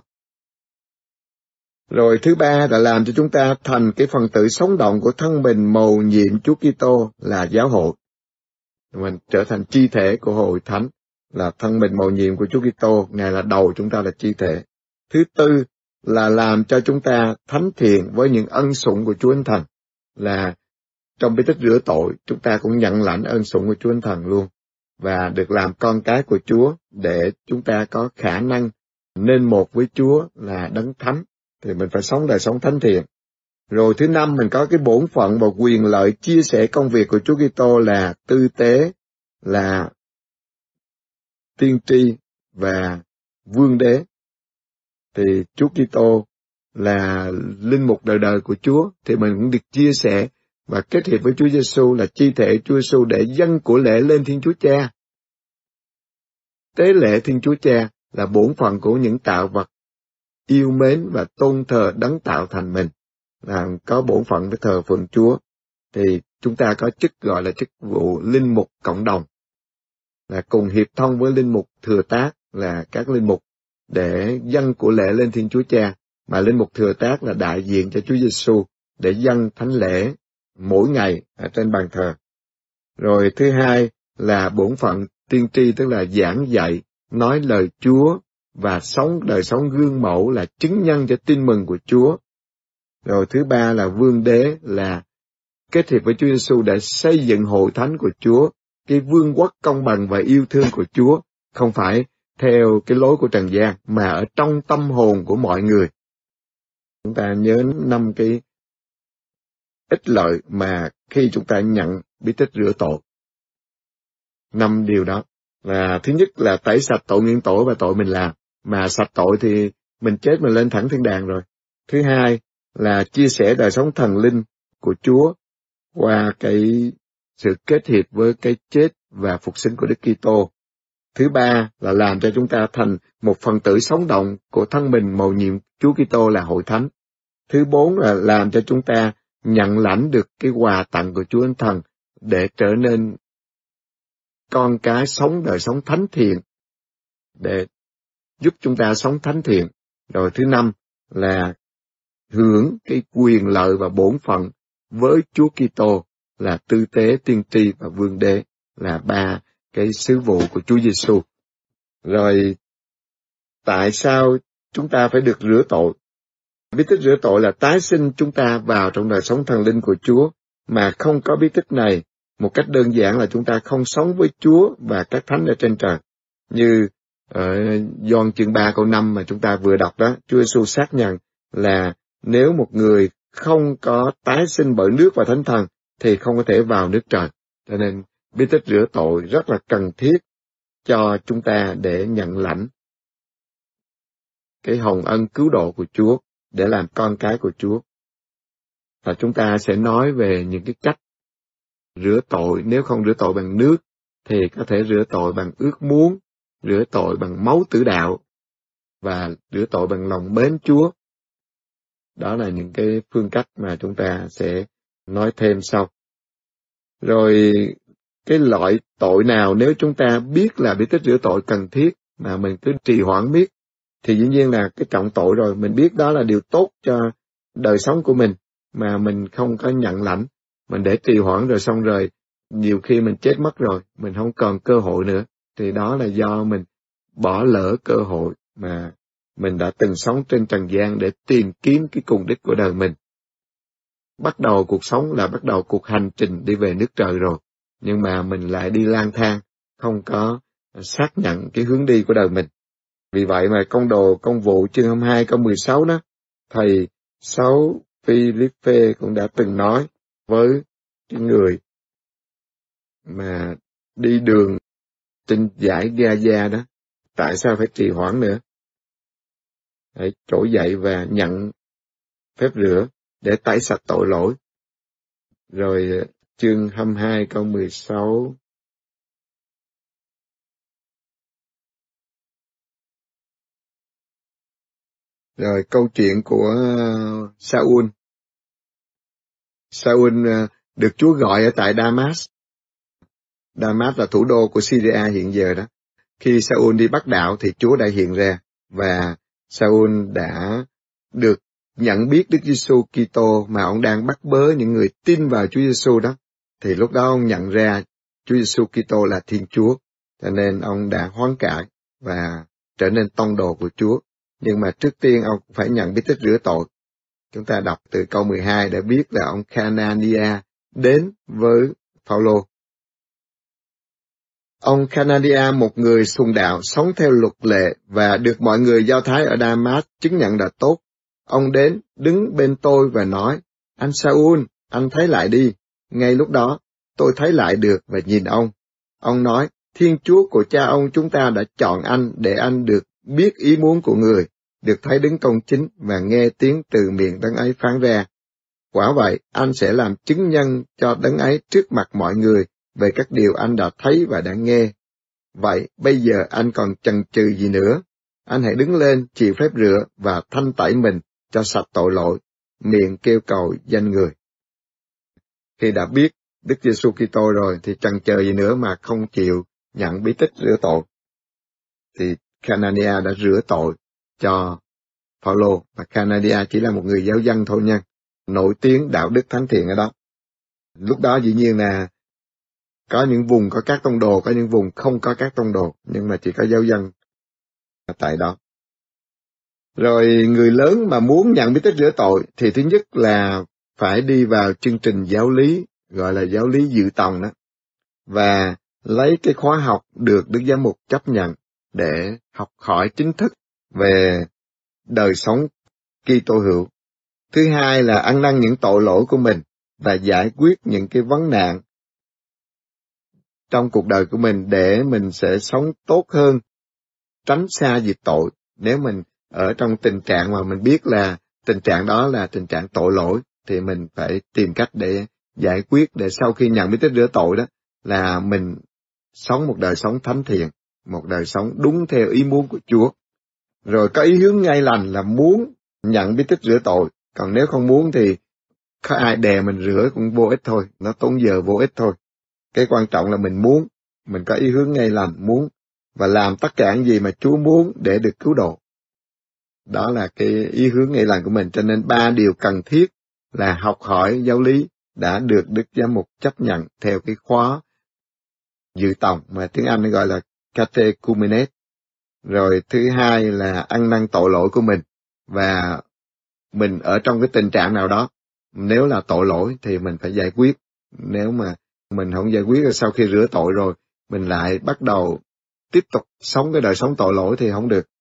Rồi thứ ba là làm cho chúng ta thành cái phần tử sống động của thân mình mầu nhiệm Chúa Kitô là giáo hội. Mình trở thành chi thể của hội thánh, là thân mình mầu nhiệm của Chúa Kitô, Ngài là đầu, chúng ta là chi thể. Thứ tư là làm cho chúng ta thánh thiện với những ân sủng của Chúa Thánh Thần, là trong bí tích rửa tội, chúng ta cũng nhận lãnh ân sủng của Chúa Thánh Thần luôn, và được làm con cái của Chúa để chúng ta có khả năng nên một với Chúa là đấng thánh, thì mình phải sống đời sống thánh thiện. Rồi thứ năm, mình có cái bổn phận và quyền lợi chia sẻ công việc của Chúa Kitô là tư tế, là tiên tri và vương đế. Thì Chúa Kitô là linh mục đời đời của Chúa, thì mình cũng được chia sẻ và kết hiệp với Chúa Giêsu là chi thể Chúa Giêsu để dâng của lễ lên Thiên Chúa Cha. Tế lễ Thiên Chúa Cha là bổn phận của những tạo vật yêu mến và tôn thờ đấng tạo thành mình, là có bổn phận với thờ phượng Chúa. Thì chúng ta có chức gọi là chức vụ linh mục cộng đồng, là cùng hiệp thông với linh mục thừa tác, là các linh mục để dâng của lễ lên Thiên Chúa Cha, mà linh mục thừa tác là đại diện cho Chúa Giêsu để dâng thánh lễ mỗi ngày ở trên bàn thờ. Rồi thứ hai là bổn phận tiên tri, tức là giảng dạy, nói lời Chúa và sống đời sống gương mẫu, là chứng nhân cho tin mừng của Chúa. Rồi thứ ba là vương đế, là kết hiệp với Chúa Giêsu để xây dựng hội thánh của Chúa, cái vương quốc công bằng và yêu thương của Chúa, không phải theo cái lối của trần gian, mà ở trong tâm hồn của mọi người. Chúng ta nhớ 5 cái ích lợi mà khi chúng ta nhận bí tích rửa tội. 5 điều đó là: thứ nhất là tẩy sạch tội nguyên tội và tội mình làm, mà sạch tội thì mình chết mình lên thẳng thiên đàng rồi. Thứ hai là chia sẻ đời sống thần linh của Chúa qua cái sự kết hiệp với cái chết và phục sinh của Đức Kitô. Thứ ba là làm cho chúng ta thành một phần tử sống động của thân mình mầu nhiệm Chúa Kitô là hội thánh. Thứ bốn là làm cho chúng ta nhận lãnh được cái quà tặng của Chúa Thánh Thần để trở nên con cái sống đời sống thánh thiện, để giúp chúng ta sống thánh thiện. Rồi thứ năm là hưởng cái quyền lợi và bổn phận với Chúa Kitô là tư tế, tiên tri và vương đế, là 3 cái sứ vụ của Chúa Giêsu. Rồi tại sao chúng ta phải được rửa tội? Bí tích rửa tội là tái sinh chúng ta vào trong đời sống thần linh của Chúa, mà không có bí tích này, một cách đơn giản là chúng ta không sống với Chúa và các thánh ở trên trời. Như ở Gioan chương 3 câu 5 mà chúng ta vừa đọc đó, Chúa Giêsu xác nhận là nếu một người không có tái sinh bởi nước và Thánh Thần thì không có thể vào nước trời. Cho nên bí tích rửa tội rất là cần thiết cho chúng ta để nhận lãnh cái hồng ân cứu độ của Chúa, để làm con cái của Chúa. Và chúng ta sẽ nói về những cái cách rửa tội. Nếu không rửa tội bằng nước thì có thể rửa tội bằng ước muốn, rửa tội bằng máu tử đạo, và rửa tội bằng lòng mến Chúa. Đó là những cái phương cách mà chúng ta sẽ nói thêm sau. Rồi cái loại tội nào nếu chúng ta biết là bí tích rửa tội cần thiết mà mình cứ trì hoãn biết, thì dĩ nhiên là cái trọng tội rồi. Mình biết đó là điều tốt cho đời sống của mình mà mình không có nhận lãnh, mình để trì hoãn rồi xong rồi nhiều khi mình chết mất rồi, mình không còn cơ hội nữa, thì đó là do mình bỏ lỡ cơ hội mà mình đã từng sống trên trần gian để tìm kiếm cái cùng đích của đời mình. Bắt đầu cuộc sống là bắt đầu cuộc hành trình đi về nước trời rồi, nhưng mà mình lại đi lang thang, không có xác nhận cái hướng đi của đời mình. Vì vậy mà công vụ chương 22 câu 16 đó, thầy Sáu Philippe cũng đã từng nói với cái người mà đi đường trên dải Gaza đó, tại sao phải trì hoãn nữa? Hãy trỗi dậy và nhận phép rửa để tẩy sạch tội lỗi, Rồi chương 22 câu 16. Rồi câu chuyện của Saul. Saul được Chúa gọi ở tại Damas. Damas là thủ đô của Syria hiện giờ đó. Khi Saul đi bắt đạo thì Chúa đã hiện ra, và Saul đã được nhận biết Đức Giêsu Kitô mà ông đang bắt bớ những người tin vào Chúa Giêsu đó. Thì lúc đó ông nhận ra Chúa Giêsu Kitô là Thiên Chúa, cho nên ông đã hoán cải và trở nên tông đồ của Chúa. Nhưng mà trước tiên ông phải nhận bí tích rửa tội. Chúng ta đọc từ câu 12 để biết là ông Canania đến với Phaolô. Ông Canania, một người sùng đạo, sống theo luật lệ và được mọi người Do Thái ở Damas chứng nhận là tốt. Ông đến, đứng bên tôi và nói, anh Saul, anh thấy lại đi. Ngay lúc đó, tôi thấy lại được và nhìn ông. Ông nói, Thiên Chúa của cha ông chúng ta đã chọn anh để anh được biết ý muốn của người, được thấy đứng công chính và nghe tiếng từ miệng đấng ấy phán ra. Quả vậy, anh sẽ làm chứng nhân cho đấng ấy trước mặt mọi người về các điều anh đã thấy và đã nghe. Vậy, bây giờ anh còn chần chừ gì nữa? Anh hãy đứng lên, chịu phép rửa và thanh tẩy mình cho sạch tội lỗi, miệng kêu cầu danh người. Khi đã biết Đức Giêsu Kitô rồi thì chần chờ gì nữa mà không chịu nhận bí tích rửa tội. Thì Canania đã rửa tội cho Phaolô, và Canania chỉ là một người giáo dân thôi nha, nổi tiếng đạo đức thánh thiện ở đó. Lúc đó dĩ nhiên là có những vùng có các tông đồ, có những vùng không có các tông đồ, nhưng mà chỉ có giáo dân tại đó. Rồi người lớn mà muốn nhận bí tích rửa tội thì thứ nhất là phải đi vào chương trình giáo lý, gọi là giáo lý dự tòng đó, và lấy cái khóa học được Đức Giám mục chấp nhận để học hỏi chính thức về đời sống Kitô hữu. Thứ hai là ăn năn những tội lỗi của mình và giải quyết những cái vấn nạn trong cuộc đời của mình để mình sẽ sống tốt hơn, tránh xa việc tội. Nếu mình ở trong tình trạng mà mình biết là tình trạng đó là tình trạng tội lỗi, thì mình phải tìm cách để giải quyết, để sau khi nhận bí tích rửa tội đó là mình sống một đời sống thánh thiện, một đời sống đúng theo ý muốn của Chúa. Rồi có ý hướng ngay lành là muốn nhận bí tích rửa tội, còn nếu không muốn thì có ai đè mình rửa cũng vô ích thôi, nó tốn giờ vô ích thôi. Cái quan trọng là mình muốn, mình có ý hướng ngay lành, muốn, và làm tất cả những gì mà Chúa muốn để được cứu độ. Đó là cái ý hướng ngay lành của mình, cho nên 3 điều cần thiết là học hỏi giáo lý đã được Đức Giám mục chấp nhận theo cái khóa dự tòng mà tiếng Anh gọi là catechumenes. Rồi thứ hai là ăn năn tội lỗi của mình, và mình ở trong cái tình trạng nào đó, nếu là tội lỗi thì mình phải giải quyết. Nếu mà mình không giải quyết, sau khi rửa tội rồi, mình lại bắt đầu tiếp tục sống cái đời sống tội lỗi thì không được.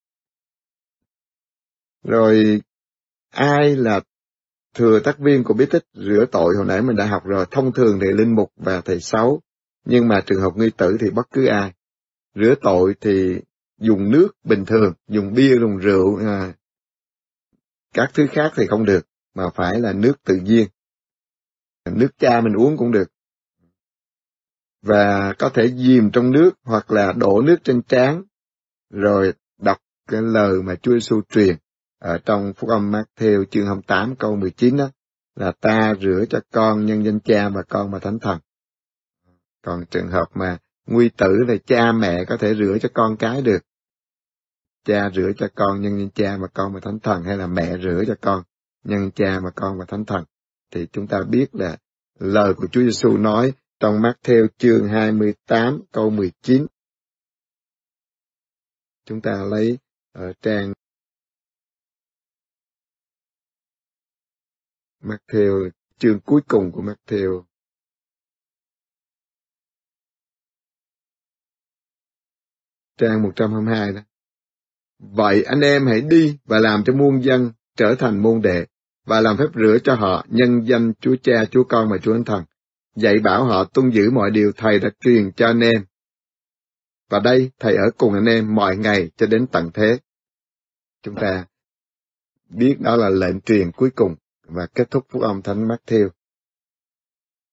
Rồi ai là thừa tác viên của bí tích rửa tội hồi nãy mình đã học rồi, thông thường thì linh mục và thầy sáu, nhưng mà trường hợp nghi tử thì bất cứ ai. Rửa tội thì dùng nước bình thường, dùng bia, dùng rượu, các thứ khác thì không được, mà phải là nước tự nhiên. Nước cha mình uống cũng được. Và có thể dìm trong nước hoặc là đổ nước trên trán, rồi đọc cái lời mà Chúa Giêsu truyền ở trong Phúc âm Mác-thêu chương 28 câu 19 đó, là ta rửa cho con nhân danh Cha và Con và Thánh Thần. Còn trường hợp mà nguy tử thì cha mẹ có thể rửa cho con cái được. Cha rửa cho con nhân danh Cha và Con và Thánh Thần, hay là mẹ rửa cho con nhân Cha và Con và Thánh Thần. Thì chúng ta biết là lời của Chúa Giêsu nói trong Mác-thêu chương 28 câu 19. Chúng ta lấy ở trang Mác-thêu, chương cuối cùng của Mác-thêu. Trang 122 đó. Vậy anh em hãy đi và làm cho muôn dân trở thành môn đệ, và làm phép rửa cho họ nhân danh Chúa Cha, Chúa Con và Chúa Thánh Thần, dạy bảo họ tuân giữ mọi điều Thầy đã truyền cho anh em. Và đây, Thầy ở cùng anh em mọi ngày cho đến tận thế. Chúng ta biết đó là lệnh truyền cuối cùng và kết thúc Phúc âm Thánh Mác-thêu.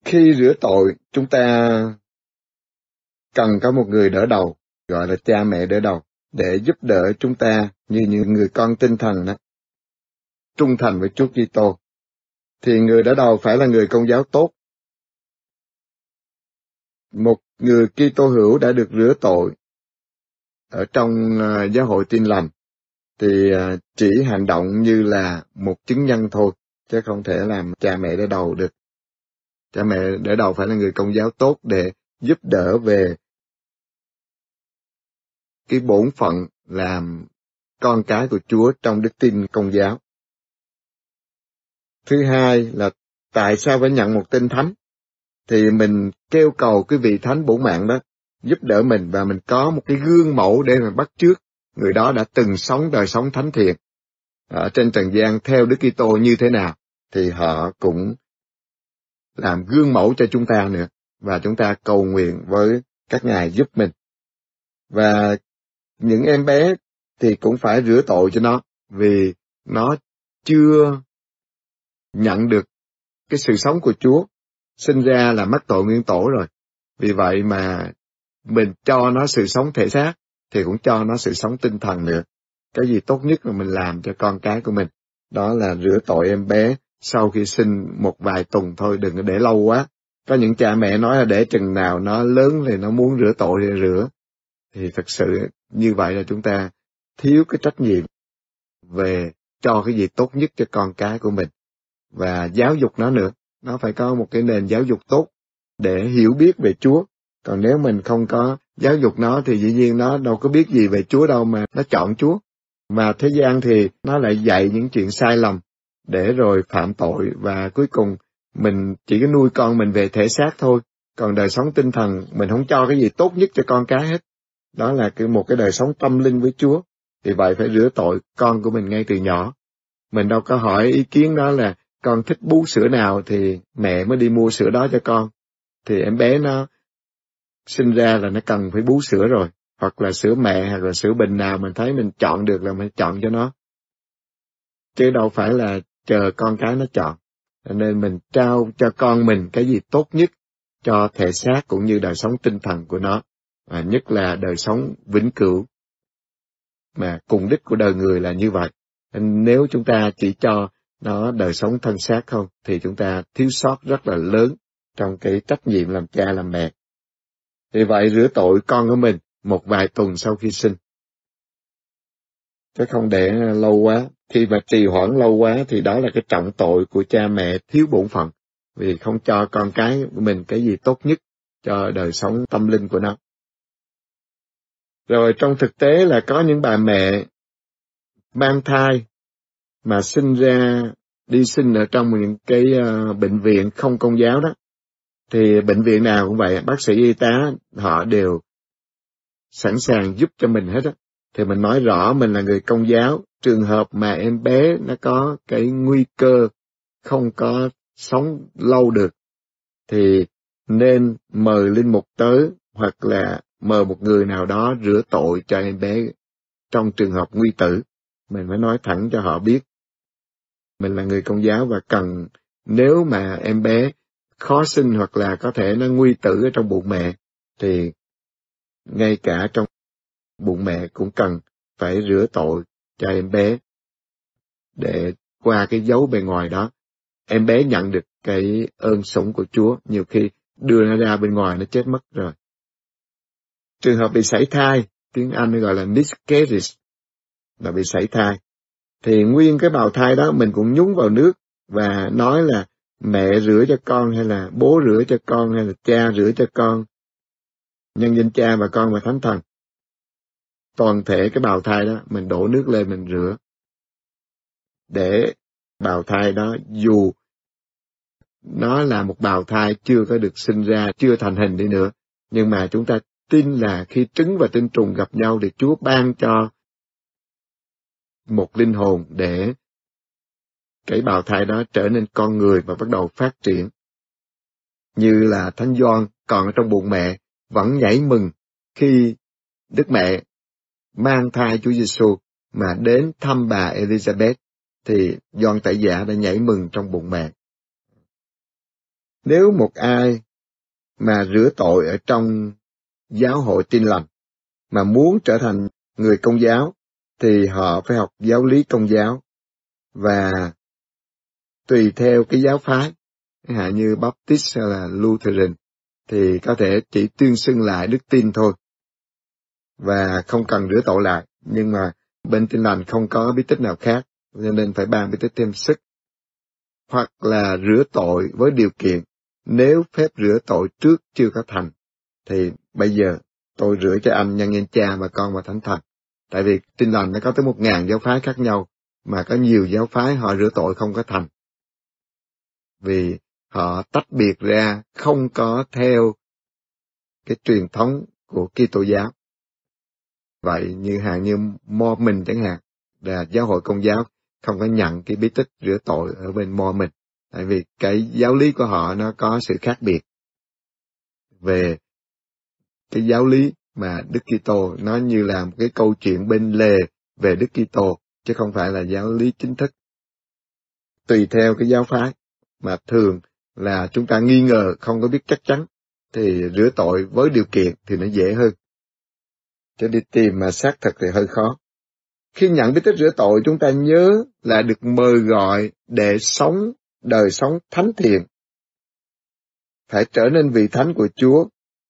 Khi rửa tội, chúng ta cần có một người đỡ đầu, gọi là cha mẹ đỡ đầu, để giúp đỡ chúng ta như những người con tinh thần đó, trung thành với Chúa Kitô. Thì người đỡ đầu phải là người Công giáo tốt. Một người Kitô hữu đã được rửa tội ở trong giáo hội Tin Lành thì chỉ hành động như là một chứng nhân thôi, chứ không thể làm cha mẹ đỡ đầu được. Cha mẹ đỡ đầu phải là người Công giáo tốt để giúp đỡ về cái bổn phận làm con cái của Chúa trong đức tin Công giáo. Thứ hai là tại sao phải nhận một tên thánh? Thì mình kêu cầu cái vị thánh bổn mạng đó giúp đỡ mình, và mình có một cái gương mẫu để mà bắt chước. Người đó đã từng sống đời sống thánh thiện ở trên trần gian theo Đức Kitô như thế nào, thì họ cũng làm gương mẫu cho chúng ta nữa, và chúng ta cầu nguyện với các ngài giúp mình. Và những em bé thì cũng phải rửa tội cho nó, vì nó chưa nhận được cái sự sống của Chúa, sinh ra là mắc tội nguyên tổ rồi. Vì vậy mà mình cho nó sự sống thể xác thì cũng cho nó sự sống tinh thần nữa. Cái gì tốt nhất mà mình làm cho con cái của mình, đó là rửa tội em bé sau khi sinh một vài tuần thôi, đừng có để lâu quá. Có những cha mẹ nói là để chừng nào nó lớn thì nó muốn rửa tội thì rửa. Thì thật sự như vậy là chúng ta thiếu cái trách nhiệm về cho cái gì tốt nhất cho con cái của mình, và giáo dục nó nữa. Nó phải có một cái nền giáo dục tốt để hiểu biết về Chúa. Còn nếu mình không có giáo dục nó thì dĩ nhiên nó đâu có biết gì về Chúa đâu mà nó chọn Chúa. Mà thế gian thì nó lại dạy những chuyện sai lầm để rồi phạm tội, và cuối cùng mình chỉ có nuôi con mình về thể xác thôi. Còn đời sống tinh thần mình không cho cái gì tốt nhất cho con cái hết. Đó là một cái đời sống tâm linh với Chúa. Vì vậy phải rửa tội con của mình ngay từ nhỏ. Mình đâu có hỏi ý kiến đó là con thích bú sữa nào thì mẹ mới đi mua sữa đó cho con. Thì em bé nó sinh ra là nó cần phải bú sữa rồi. Hoặc là sữa mẹ, hoặc là sữa bình nào mình thấy mình chọn được là mình chọn cho nó. Chứ đâu phải là chờ con cái nó chọn. Cho nên mình trao cho con mình cái gì tốt nhất cho thể xác cũng như đời sống tinh thần của nó. Và nhất là đời sống vĩnh cửu. Mà cùng đích của đời người là như vậy. Nếu chúng ta chỉ cho nó đời sống thân xác không, thì chúng ta thiếu sót rất là lớn trong cái trách nhiệm làm cha làm mẹ. Vì vậy rửa tội con của mình một vài tuần sau khi sinh. Chứ không để lâu quá. Khi mà trì hoãn lâu quá thì đó là cái trọng tội của cha mẹ thiếu bổn phận, vì không cho con cái của mình cái gì tốt nhất cho đời sống tâm linh của nó. Rồi trong thực tế là có những bà mẹ mang thai mà đi sinh ở trong những cái bệnh viện không công giáo đó. Thì bệnh viện nào cũng vậy, bác sĩ y tá họ đều sẵn sàng giúp cho mình hết á. Thì mình nói rõ mình là người Công giáo, trường hợp mà em bé nó có cái nguy cơ không có sống lâu được, thì nên mời linh mục tới, hoặc là mời một người nào đó rửa tội cho em bé trong trường hợp nguy tử. Mình phải nói thẳng cho họ biết. Mình là người Công giáo và cần, nếu mà em bé khó sinh hoặc là có thể nó nguy tử ở trong bụng mẹ, thì ngay cả trong bụng mẹ cũng cần phải rửa tội cho em bé, để qua cái dấu bề ngoài đó, em bé nhận được cái ơn sủng của Chúa. Nhiều khi đưa nó ra bên ngoài nó chết mất rồi. Trường hợp bị sảy thai, tiếng Anh gọi là miscarriage, là bị sảy thai, thì nguyên cái bào thai đó mình cũng nhúng vào nước và nói là mẹ rửa cho con, hay là bố rửa cho con, hay là cha rửa cho con, nhân danh Cha và Con và Thánh Thần. Toàn thể cái bào thai đó mình đổ nước lên mình rửa, để bào thai đó dù nó là một bào thai chưa có được sinh ra, chưa thành hình đi nữa, nhưng mà chúng ta tin là khi trứng và tinh trùng gặp nhau thì Chúa ban cho một linh hồn để cái bào thai đó trở nên con người và bắt đầu phát triển. Như là Thánh Gioan còn ở trong bụng mẹ vẫn nhảy mừng khi Đức Mẹ mang thai Chúa Giêsu mà đến thăm bà Elizabeth, thì Gioan Tẩy Giả đã nhảy mừng trong bụng mẹ. Nếu một ai mà rửa tội ở trong giáo hội Tin Lành mà muốn trở thành người Công giáo thì họ phải học giáo lý Công giáo, và tùy theo cái giáo phái, chẳng hạn như Baptist hay là Lutheran thì có thể chỉ tuyên xưng lại đức tin thôi và không cần rửa tội lại. Nhưng mà bên Tin Lành không có bí tích nào khác, cho nên phải ban bí tích thêm sức. Hoặc là rửa tội với điều kiện, nếu phép rửa tội trước chưa có thành, thì bây giờ tôi rửa cho anh nhân danh Cha và Con và Thánh Thần. Tại vì Tin Lành nó có tới 1000 giáo phái khác nhau, mà có nhiều giáo phái họ rửa tội không có thành. Vì họ tách biệt ra, không có theo cái truyền thống của Kitô giáo. Vậy như Mormon chẳng hạn, là giáo hội Công giáo không có nhận cái bí tích rửa tội ở bên Mormon, tại vì cái giáo lý của họ nó có sự khác biệt về cái giáo lý mà Đức Kitô, nó như là một cái câu chuyện bên lề về Đức Kitô chứ không phải là giáo lý chính thức. Tùy theo cái giáo phái, mà thường là chúng ta nghi ngờ không có biết chắc chắn thì rửa tội với điều kiện thì nó dễ hơn, chứ đi tìm mà xác thực thì hơi khó. Khi nhận bí tích rửa tội, chúng ta nhớ là được mời gọi để sống đời sống thánh thiện, phải trở nên vị thánh của Chúa.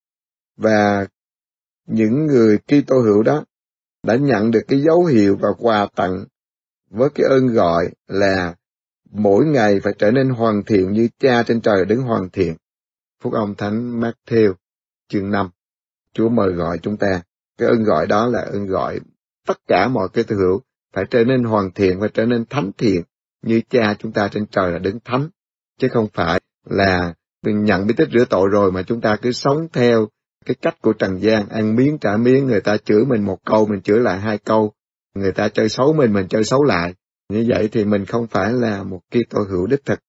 Và những người Kitô hữu đó đã nhận được cái dấu hiệu và quà tặng với cái ơn gọi là mỗi ngày phải trở nên hoàn thiện như Cha trên trời đứng hoàn thiện. Phúc âm Thánh Matthew chương 5, Chúa mời gọi chúng ta. Cái ơn gọi đó là ơn gọi tất cả mọi Kitô hữu phải trở nên hoàn thiện và trở nên thánh thiện như Cha chúng ta trên trời là đứng thánh, chứ không phải là mình nhận bí tích rửa tội rồi mà chúng ta cứ sống theo cái cách của trần gian, ăn miếng trả miếng, người ta chửi mình một câu mình chửi lại 2 câu, người ta chơi xấu mình chơi xấu lại. Như vậy thì mình không phải là một Kitô hữu đích thực.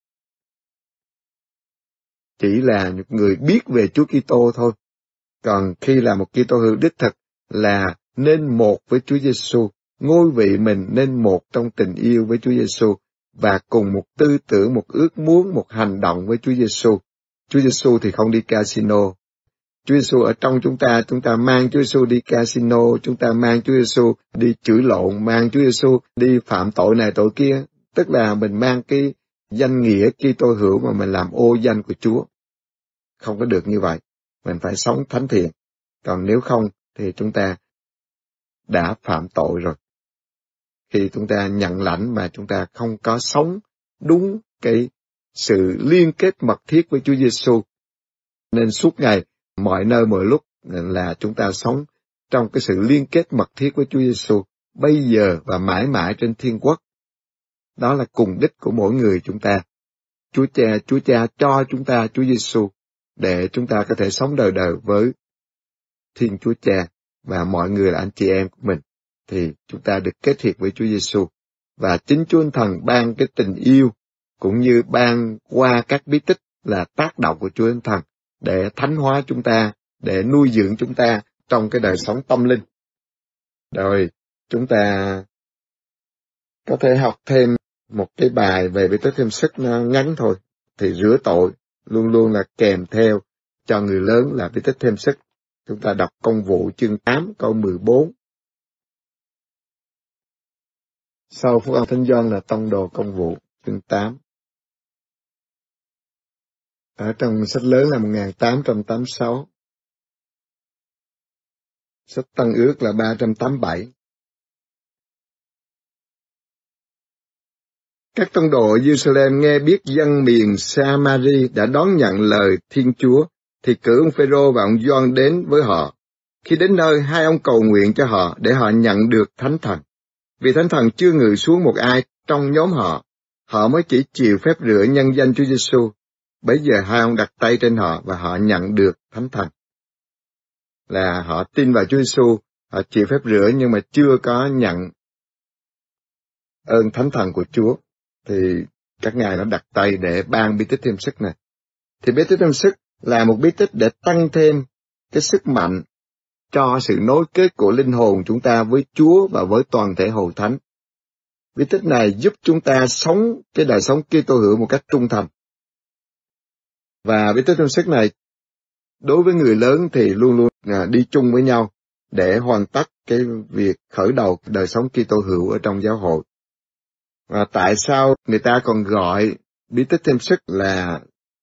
Chỉ là những người biết về Chúa Kitô thôi. Còn khi là một Kitô hữu đích thực là nên một với Chúa Giêsu, ngôi vị mình nên một trong tình yêu với Chúa Giêsu và cùng một tư tưởng, một ước muốn, một hành động với Chúa Giêsu. Chúa Giêsu thì không đi casino. Chúa Giêsu ở trong chúng ta mang Chúa Giêsu đi casino, chúng ta mang Chúa Giêsu đi chửi lộn, mang Chúa Giêsu đi phạm tội này tội kia, tức là mình mang cái danh nghĩa Kitô hữu mà mình làm ô danh của Chúa. Không có được như vậy, mình phải sống thánh thiện. Còn nếu không thì chúng ta đã phạm tội rồi. Khi chúng ta nhận lãnh mà chúng ta không có sống đúng cái sự liên kết mật thiết với Chúa Giêsu, nên suốt ngày, mọi nơi mọi lúc là chúng ta sống trong cái sự liên kết mật thiết với Chúa Giêsu, bây giờ và mãi mãi trên thiên quốc. Đó là cùng đích của mỗi người chúng ta. Chúa Cha cho chúng ta Chúa Giêsu để chúng ta có thể sống đời đời với Thiên Chúa Cha và mọi người là anh chị em của mình, thì chúng ta được kết hiệp với Chúa Giêsu. Và chính Chúa Thần ban cái tình yêu cũng như ban qua các bí tích là tác động của Chúa Thần để thánh hóa chúng ta, để nuôi dưỡng chúng ta trong cái đời sống tâm linh. Rồi chúng ta có thể học thêm một cái bài về bí tích thêm sức nó ngắn thôi, thì rửa tội luôn luôn là kèm theo cho người lớn là bí tích thêm sức. Chúng ta đọc Công vụ chương 8 câu 14. Sau Phúc âm Thánh Gioan là Tông đồ Công vụ chương 8. Ở trong sách lớn là 1886. Sách Tân Ước là 387. Các tông đồ ở Jerusalem nghe biết dân miền Samari đã đón nhận lời Thiên Chúa, thì cử ông Phêrô và ông Gioan đến với họ. Khi đến nơi, hai ông cầu nguyện cho họ để họ nhận được Thánh Thần. Vì Thánh Thần chưa ngự xuống một ai trong nhóm họ mới chỉ chịu phép rửa nhân danh Chúa Giêsu. Bấy giờ hai ông đặt tay trên họ và họ nhận được Thánh Thần. Là họ tin vào Chúa Giêsu, họ chịu phép rửa nhưng mà chưa có nhận ơn Thánh Thần của Chúa. Thì các ngài nó đặt tay để ban bí tích thêm sức này. Thì bí tích thêm sức là một bí tích để tăng thêm cái sức mạnh cho sự nối kết của linh hồn chúng ta với Chúa và với toàn thể hội thánh. Bí tích này giúp chúng ta sống cái đời sống Kitô hữu một cách trung thành. Và bí tích thêm sức này, đối với người lớn thì luôn luôn đi chung với nhau để hoàn tất cái việc khởi đầu đời sống Kitô hữu ở trong giáo hội. Và tại sao người ta còn gọi bí tích thêm sức là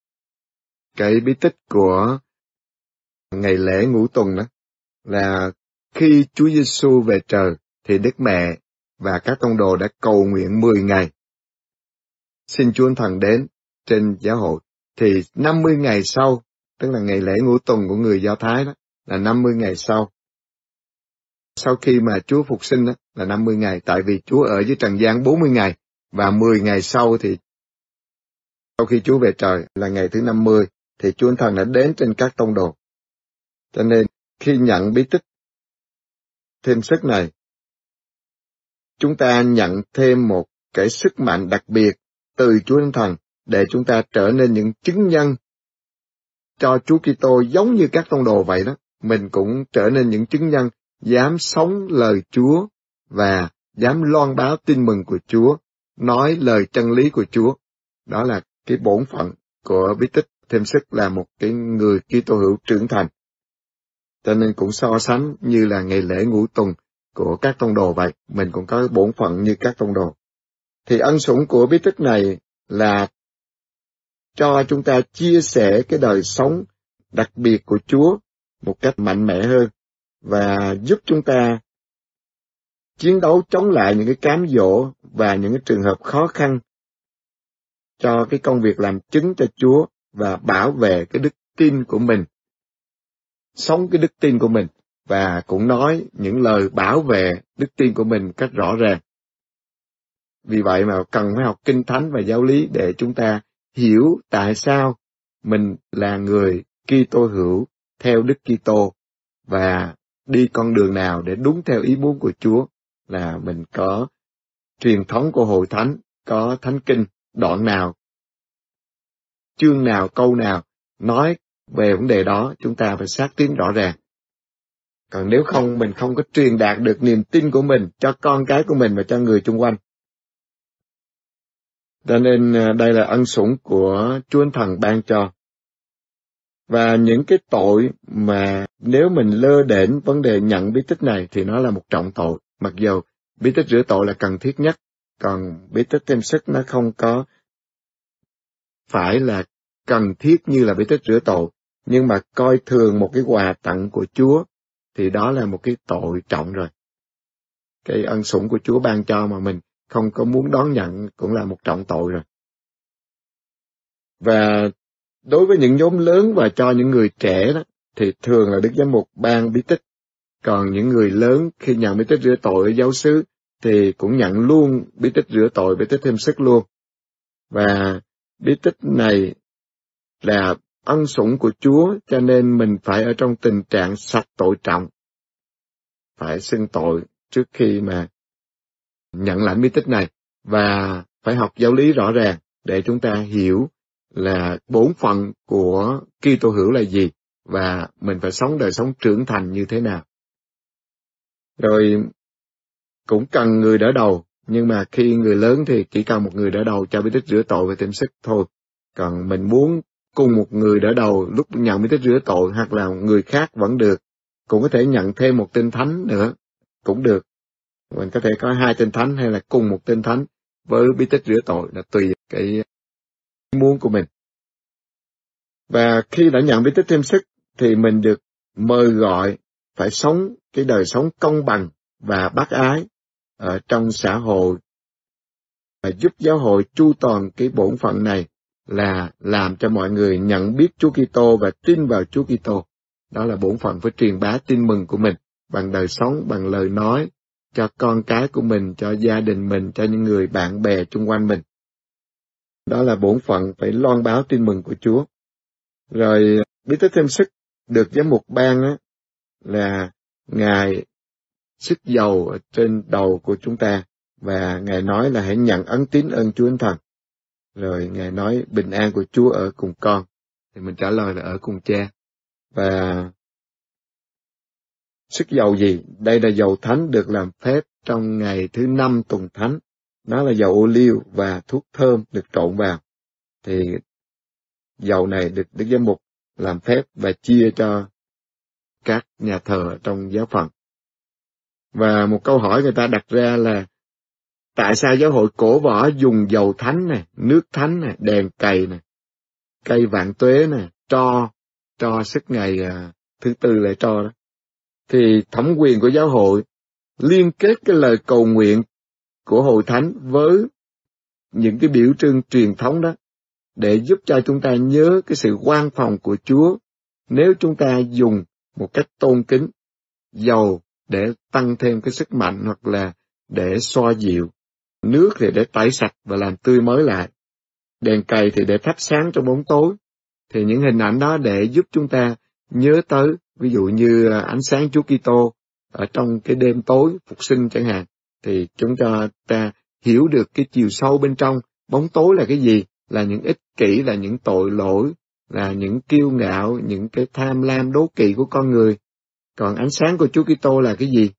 cái bí tích của ngày lễ ngũ tuần đó, là khi Chúa Giêsu về trời thì Đức Mẹ và các tông đồ đã cầu nguyện 10 ngày xin Chúa Thần đến trên giáo hội. Thì 50 ngày sau, tức là ngày lễ ngũ tuần của người Do Thái đó, là 50 ngày sau khi mà Chúa phục sinh đó, là 50 ngày, tại vì Chúa ở dưới trần gian 40 ngày, và 10 ngày sau thì sau khi Chúa về trời là ngày thứ 50, thì Chúa Thần đã đến trên các tông đồ. Cho nên khi nhận bí tích thêm sức này, chúng ta nhận thêm một cái sức mạnh đặc biệt từ Chúa Thần để chúng ta trở nên những chứng nhân cho Chúa Kitô, giống như các tông đồ vậy đó. Mình cũng trở nên những chứng nhân dám sống lời Chúa và dám loan báo tin mừng của Chúa, nói lời chân lý của Chúa. Đó là cái bổn phận của bí tích thêm sức, là một cái người Kitô hữu trưởng thành. Cho nên cũng so sánh như là ngày lễ ngũ tuần của các tông đồ vậy, mình cũng có bổn phận như các tông đồ. Thì ân sủng của bí tích này là cho chúng ta chia sẻ cái đời sống đặc biệt của Chúa một cách mạnh mẽ hơn, và giúp chúng ta chiến đấu chống lại những cái cám dỗ và những cái trường hợp khó khăn cho cái công việc làm chứng cho Chúa, và bảo vệ cái đức tin của mình, sống cái đức tin của mình, và cũng nói những lời bảo vệ đức tin của mình cách rõ ràng. Vì vậy mà cần phải học Kinh Thánh và giáo lý để chúng ta hiểu tại sao mình là người Kitô hữu theo Đức Kitô, và đi con đường nào để đúng theo ý muốn của Chúa, là mình có truyền thống của Hội Thánh, có Thánh Kinh, đoạn nào, chương nào, câu nào nói về vấn đề đó, chúng ta phải xác tín rõ ràng. Còn nếu không, mình không có truyền đạt được niềm tin của mình cho con cái của mình và cho người chung quanh. Cho nên đây là ân sủng của Chúa Thần ban cho. Và những cái tội mà nếu mình lơ đễnh vấn đề nhận bí tích này thì nó là một trọng tội. Mặc dù bí tích rửa tội là cần thiết nhất, còn bí tích thêm sức nó không có phải là cần thiết như là bí tích rửa tội. Nhưng mà coi thường một cái quà tặng của Chúa thì đó là một cái tội trọng rồi. Cái ân sủng của Chúa ban cho mà mình không có muốn đón nhận cũng là một trọng tội rồi. Và đối với những nhóm lớn và cho những người trẻ đó, thì thường là Đức Giám mục ban bí tích. Còn những người lớn khi nhận bí tích rửa tội ở giáo xứ thì cũng nhận luôn bí tích rửa tội, bí tích thêm sức luôn. Và bí tích này là ân sủng của Chúa, cho nên mình phải ở trong tình trạng sạch tội trọng. Phải xưng tội trước khi mà nhận lãnh bí tích này, và phải học giáo lý rõ ràng để chúng ta hiểu là bổn phận của Kitô hữu là gì, và mình phải sống đời sống trưởng thành như thế nào. Rồi cũng cần người đỡ đầu, nhưng mà khi người lớn thì chỉ cần một người đỡ đầu cho bí tích rửa tội và thêm sức thôi. Còn mình muốn cùng một người đỡ đầu lúc nhận bí tích rửa tội hoặc là người khác vẫn được, cũng có thể nhận thêm một tên thánh nữa cũng được. Mình có thể có 2 tên thánh hay là cùng một tên thánh với bí tích rửa tội, là tùy cái muốn của mình. Và khi đã nhận bí tích thêm sức thì mình được mời gọi phải sống cái đời sống công bằng và bác ái ở trong xã hội, và giúp giáo hội chu toàn cái bổn phận này là làm cho mọi người nhận biết Chúa Kitô và tin vào Chúa Kitô. Đó là bổn phận phải truyền bá tin mừng của mình bằng đời sống, bằng lời nói cho con cái của mình, cho gia đình mình, cho những người bạn bè xung quanh mình. Đó là bổn phận phải loan báo tin mừng của Chúa. Rồi bí tích thêm sức được giám mục ban á, là Ngài sức dầu ở trên đầu của chúng ta, và Ngài nói là hãy nhận ấn tín ơn Chúa Thánh Thần. Rồi Ngài nói bình an của Chúa ở cùng con, thì mình trả lời là ở cùng cha. Và sức dầu gì? Đây là dầu thánh được làm phép trong ngày thứ 5 tuần thánh. Nó là dầu ô liu và thuốc thơm được trộn vào. Thì dầu này được Đức Giám mục làm phép và chia cho các nhà thờ trong giáo phận. Và một câu hỏi người ta đặt ra là tại sao giáo hội cổ võ dùng dầu thánh này, nước thánh này, đèn cày này, cây vạn tuế này, tro sức ngày thứ tư lễ tro đó. Thì thẩm quyền của giáo hội liên kết cái lời cầu nguyện của hội thánh với những cái biểu trưng truyền thống đó để giúp cho chúng ta nhớ cái sự quan phòng của Chúa nếu chúng ta dùng một cách tôn kính dầu để tăng thêm cái sức mạnh hoặc là để xoa dịu, nước thì để tẩy sạch và làm tươi mới lại, đèn cày thì để thắp sáng trong bóng tối. Thì những hình ảnh đó để giúp chúng ta nhớ tới, ví dụ như ánh sáng Chúa Kitô ở trong cái đêm tối phục sinh chẳng hạn, thì chúng ta hiểu được cái chiều sâu bên trong. Bóng tối là cái gì? Là những ích kỷ, là những tội lỗi, là những kiêu ngạo, những cái tham lam đố kỵ của con người. Còn ánh sáng của Chúa Kitô là cái gì?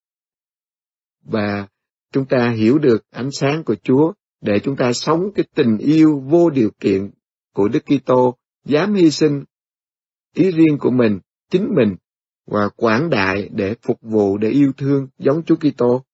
Và chúng ta hiểu được ánh sáng của Chúa để chúng ta sống cái tình yêu vô điều kiện của Đức Kitô, dám hy sinh ý riêng của mình, chính mình và quảng đại để phục vụ, để yêu thương giống Chúa Kitô.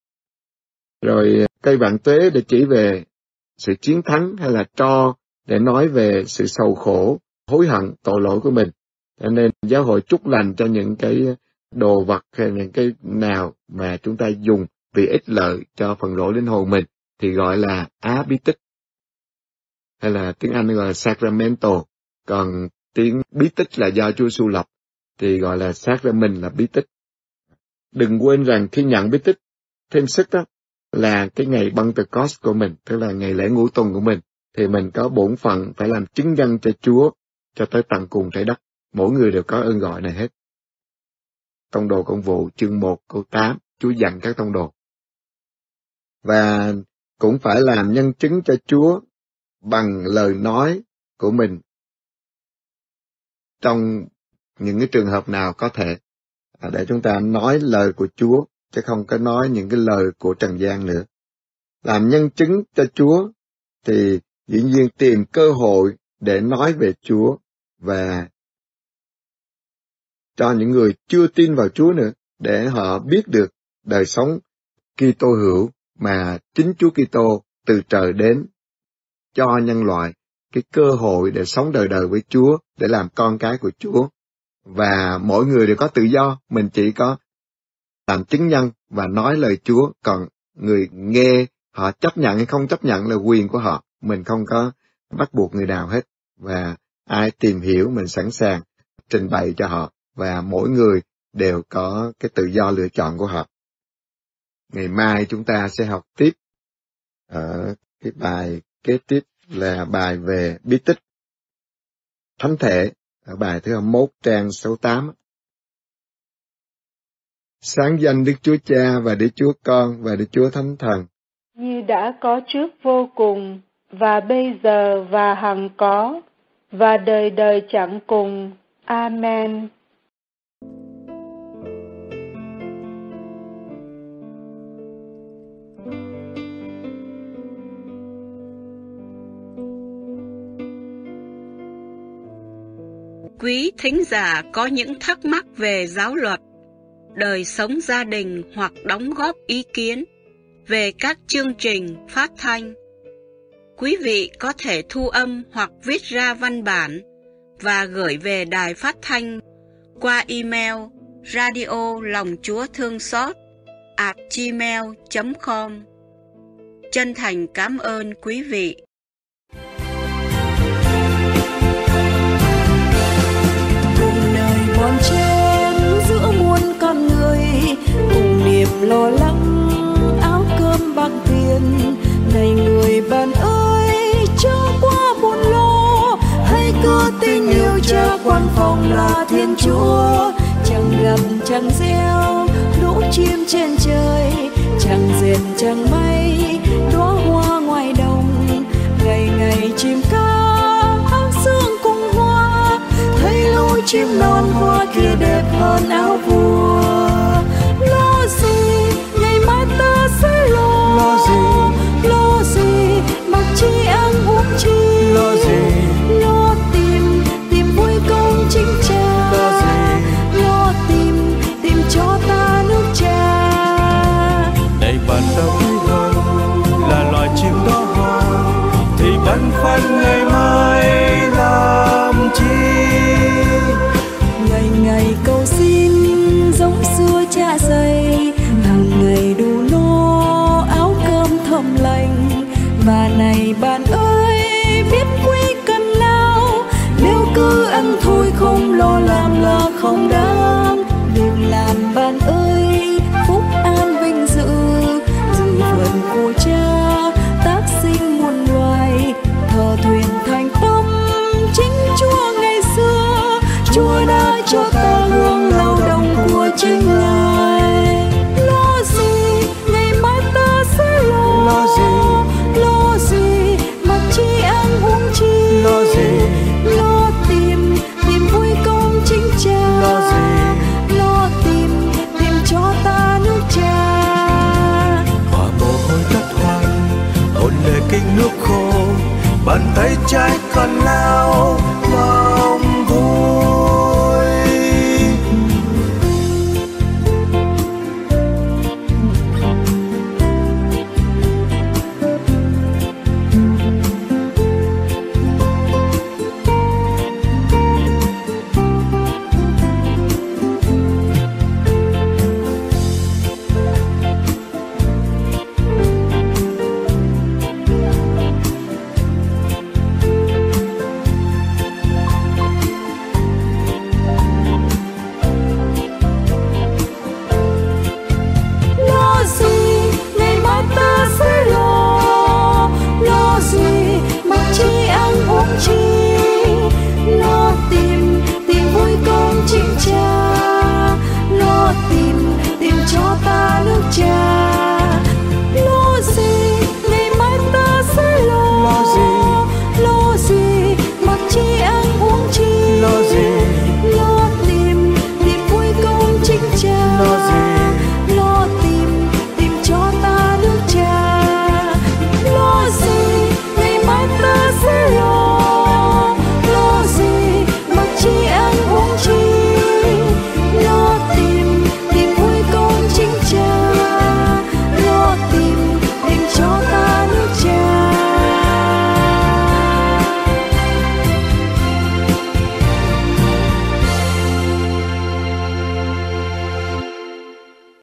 Rồi cây vạn tuế để chỉ về sự chiến thắng, hay là tro để nói về sự sầu khổ, hối hận tội lỗi của mình. Cho nên giáo hội chúc lành cho những cái đồ vật hay những cái nào mà chúng ta dùng vì ích lợi cho phần lỗi linh hồn mình thì gọi là á bí tích, hay là tiếng Anh gọi là sacramento, còn tiếng bí tích là do Chúa Giêsu lập thì gọi là sacrament, là bí tích. Đừng quên rằng khi nhận bí tích thêm sức đó là cái ngày Pentecost của mình, tức là ngày lễ ngũ tuần của mình, thì mình có bổn phận phải làm chứng nhân cho Chúa cho tới tận cùng trái đất. Mỗi người đều có ơn gọi này hết. Tông đồ công vụ chương 1 câu 8, Chúa dặn các tông đồ. Và cũng phải làm nhân chứng cho Chúa bằng lời nói của mình trong những cái trường hợp nào có thể, để chúng ta nói lời của Chúa, chứ không có nói những cái lời của trần gian nữa. Làm nhân chứng cho Chúa thì dĩ nhiên tìm cơ hội để nói về Chúa và cho những người chưa tin vào Chúa nữa, để họ biết được đời sống Kitô hữu mà chính Chúa Kitô từ trời đến cho nhân loại cái cơ hội để sống đời đời với Chúa, để làm con cái của Chúa. Và mỗi người đều có tự do, mình chỉ có làm chứng nhân và nói lời Chúa, còn người nghe họ chấp nhận hay không chấp nhận là quyền của họ, mình không có bắt buộc người nào hết. Và ai tìm hiểu mình sẵn sàng trình bày cho họ, và mỗi người đều có cái tự do lựa chọn của họ. Ngày mai chúng ta sẽ học tiếp ở cái bài kế tiếp là bài về bí tích thánh thể, ở bài thứ 21 trang 68. Sáng danh Đức Chúa Cha và Đức Chúa Con và Đức Chúa Thánh Thần, như đã có trước vô cùng, và bây giờ và hằng có, và đời đời chẳng cùng. Amen. Quý thính giả có những thắc mắc về giáo luật, đời sống gia đình hoặc đóng góp ý kiến về các chương trình phát thanh, quý vị có thể thu âm hoặc viết ra văn bản và gửi về đài phát thanh qua email radiolongchuathương@gmail.com. Chân thành cảm ơn quý vị. Bon chen giữa muôn con người, cùng niềm lo lắng áo cơm bằng tiền. Này người bạn ơi, cho qua buồn lo, hãy cứ tin yêu Cha quan phòng là Thiên Chúa. Chẳng gặt chẳng gieo lũ chim trên trời, chẳng dệt chẳng may đóa hoa ngoài đồng. Ngày ngày chim ca áo sương cùng hoa, thấy lũ chim non hoa kia đẹp hơn áo vua. Lo gì ngày mai ta sẽ lo, lo gì mặc chi ăn uống chi, lo gì lo tìm ăn ngày mai làm chi. Ngày ngày cầu xin giống xưa cha dạy, hàng ngày đủ no áo cơm thơm lành. Và này bạn ơi, biết quý cần lao, nếu cứ ăn thôi không lo làm là không đáng. Đừng làm bạn ơi, phúc an vinh dự, rừng vườn của cha tác sinh muôn loài. Thờ thuyền thành tâm chính Chúa ngày xưa, Chúa đã cho ta hương lao động của chính Ngài.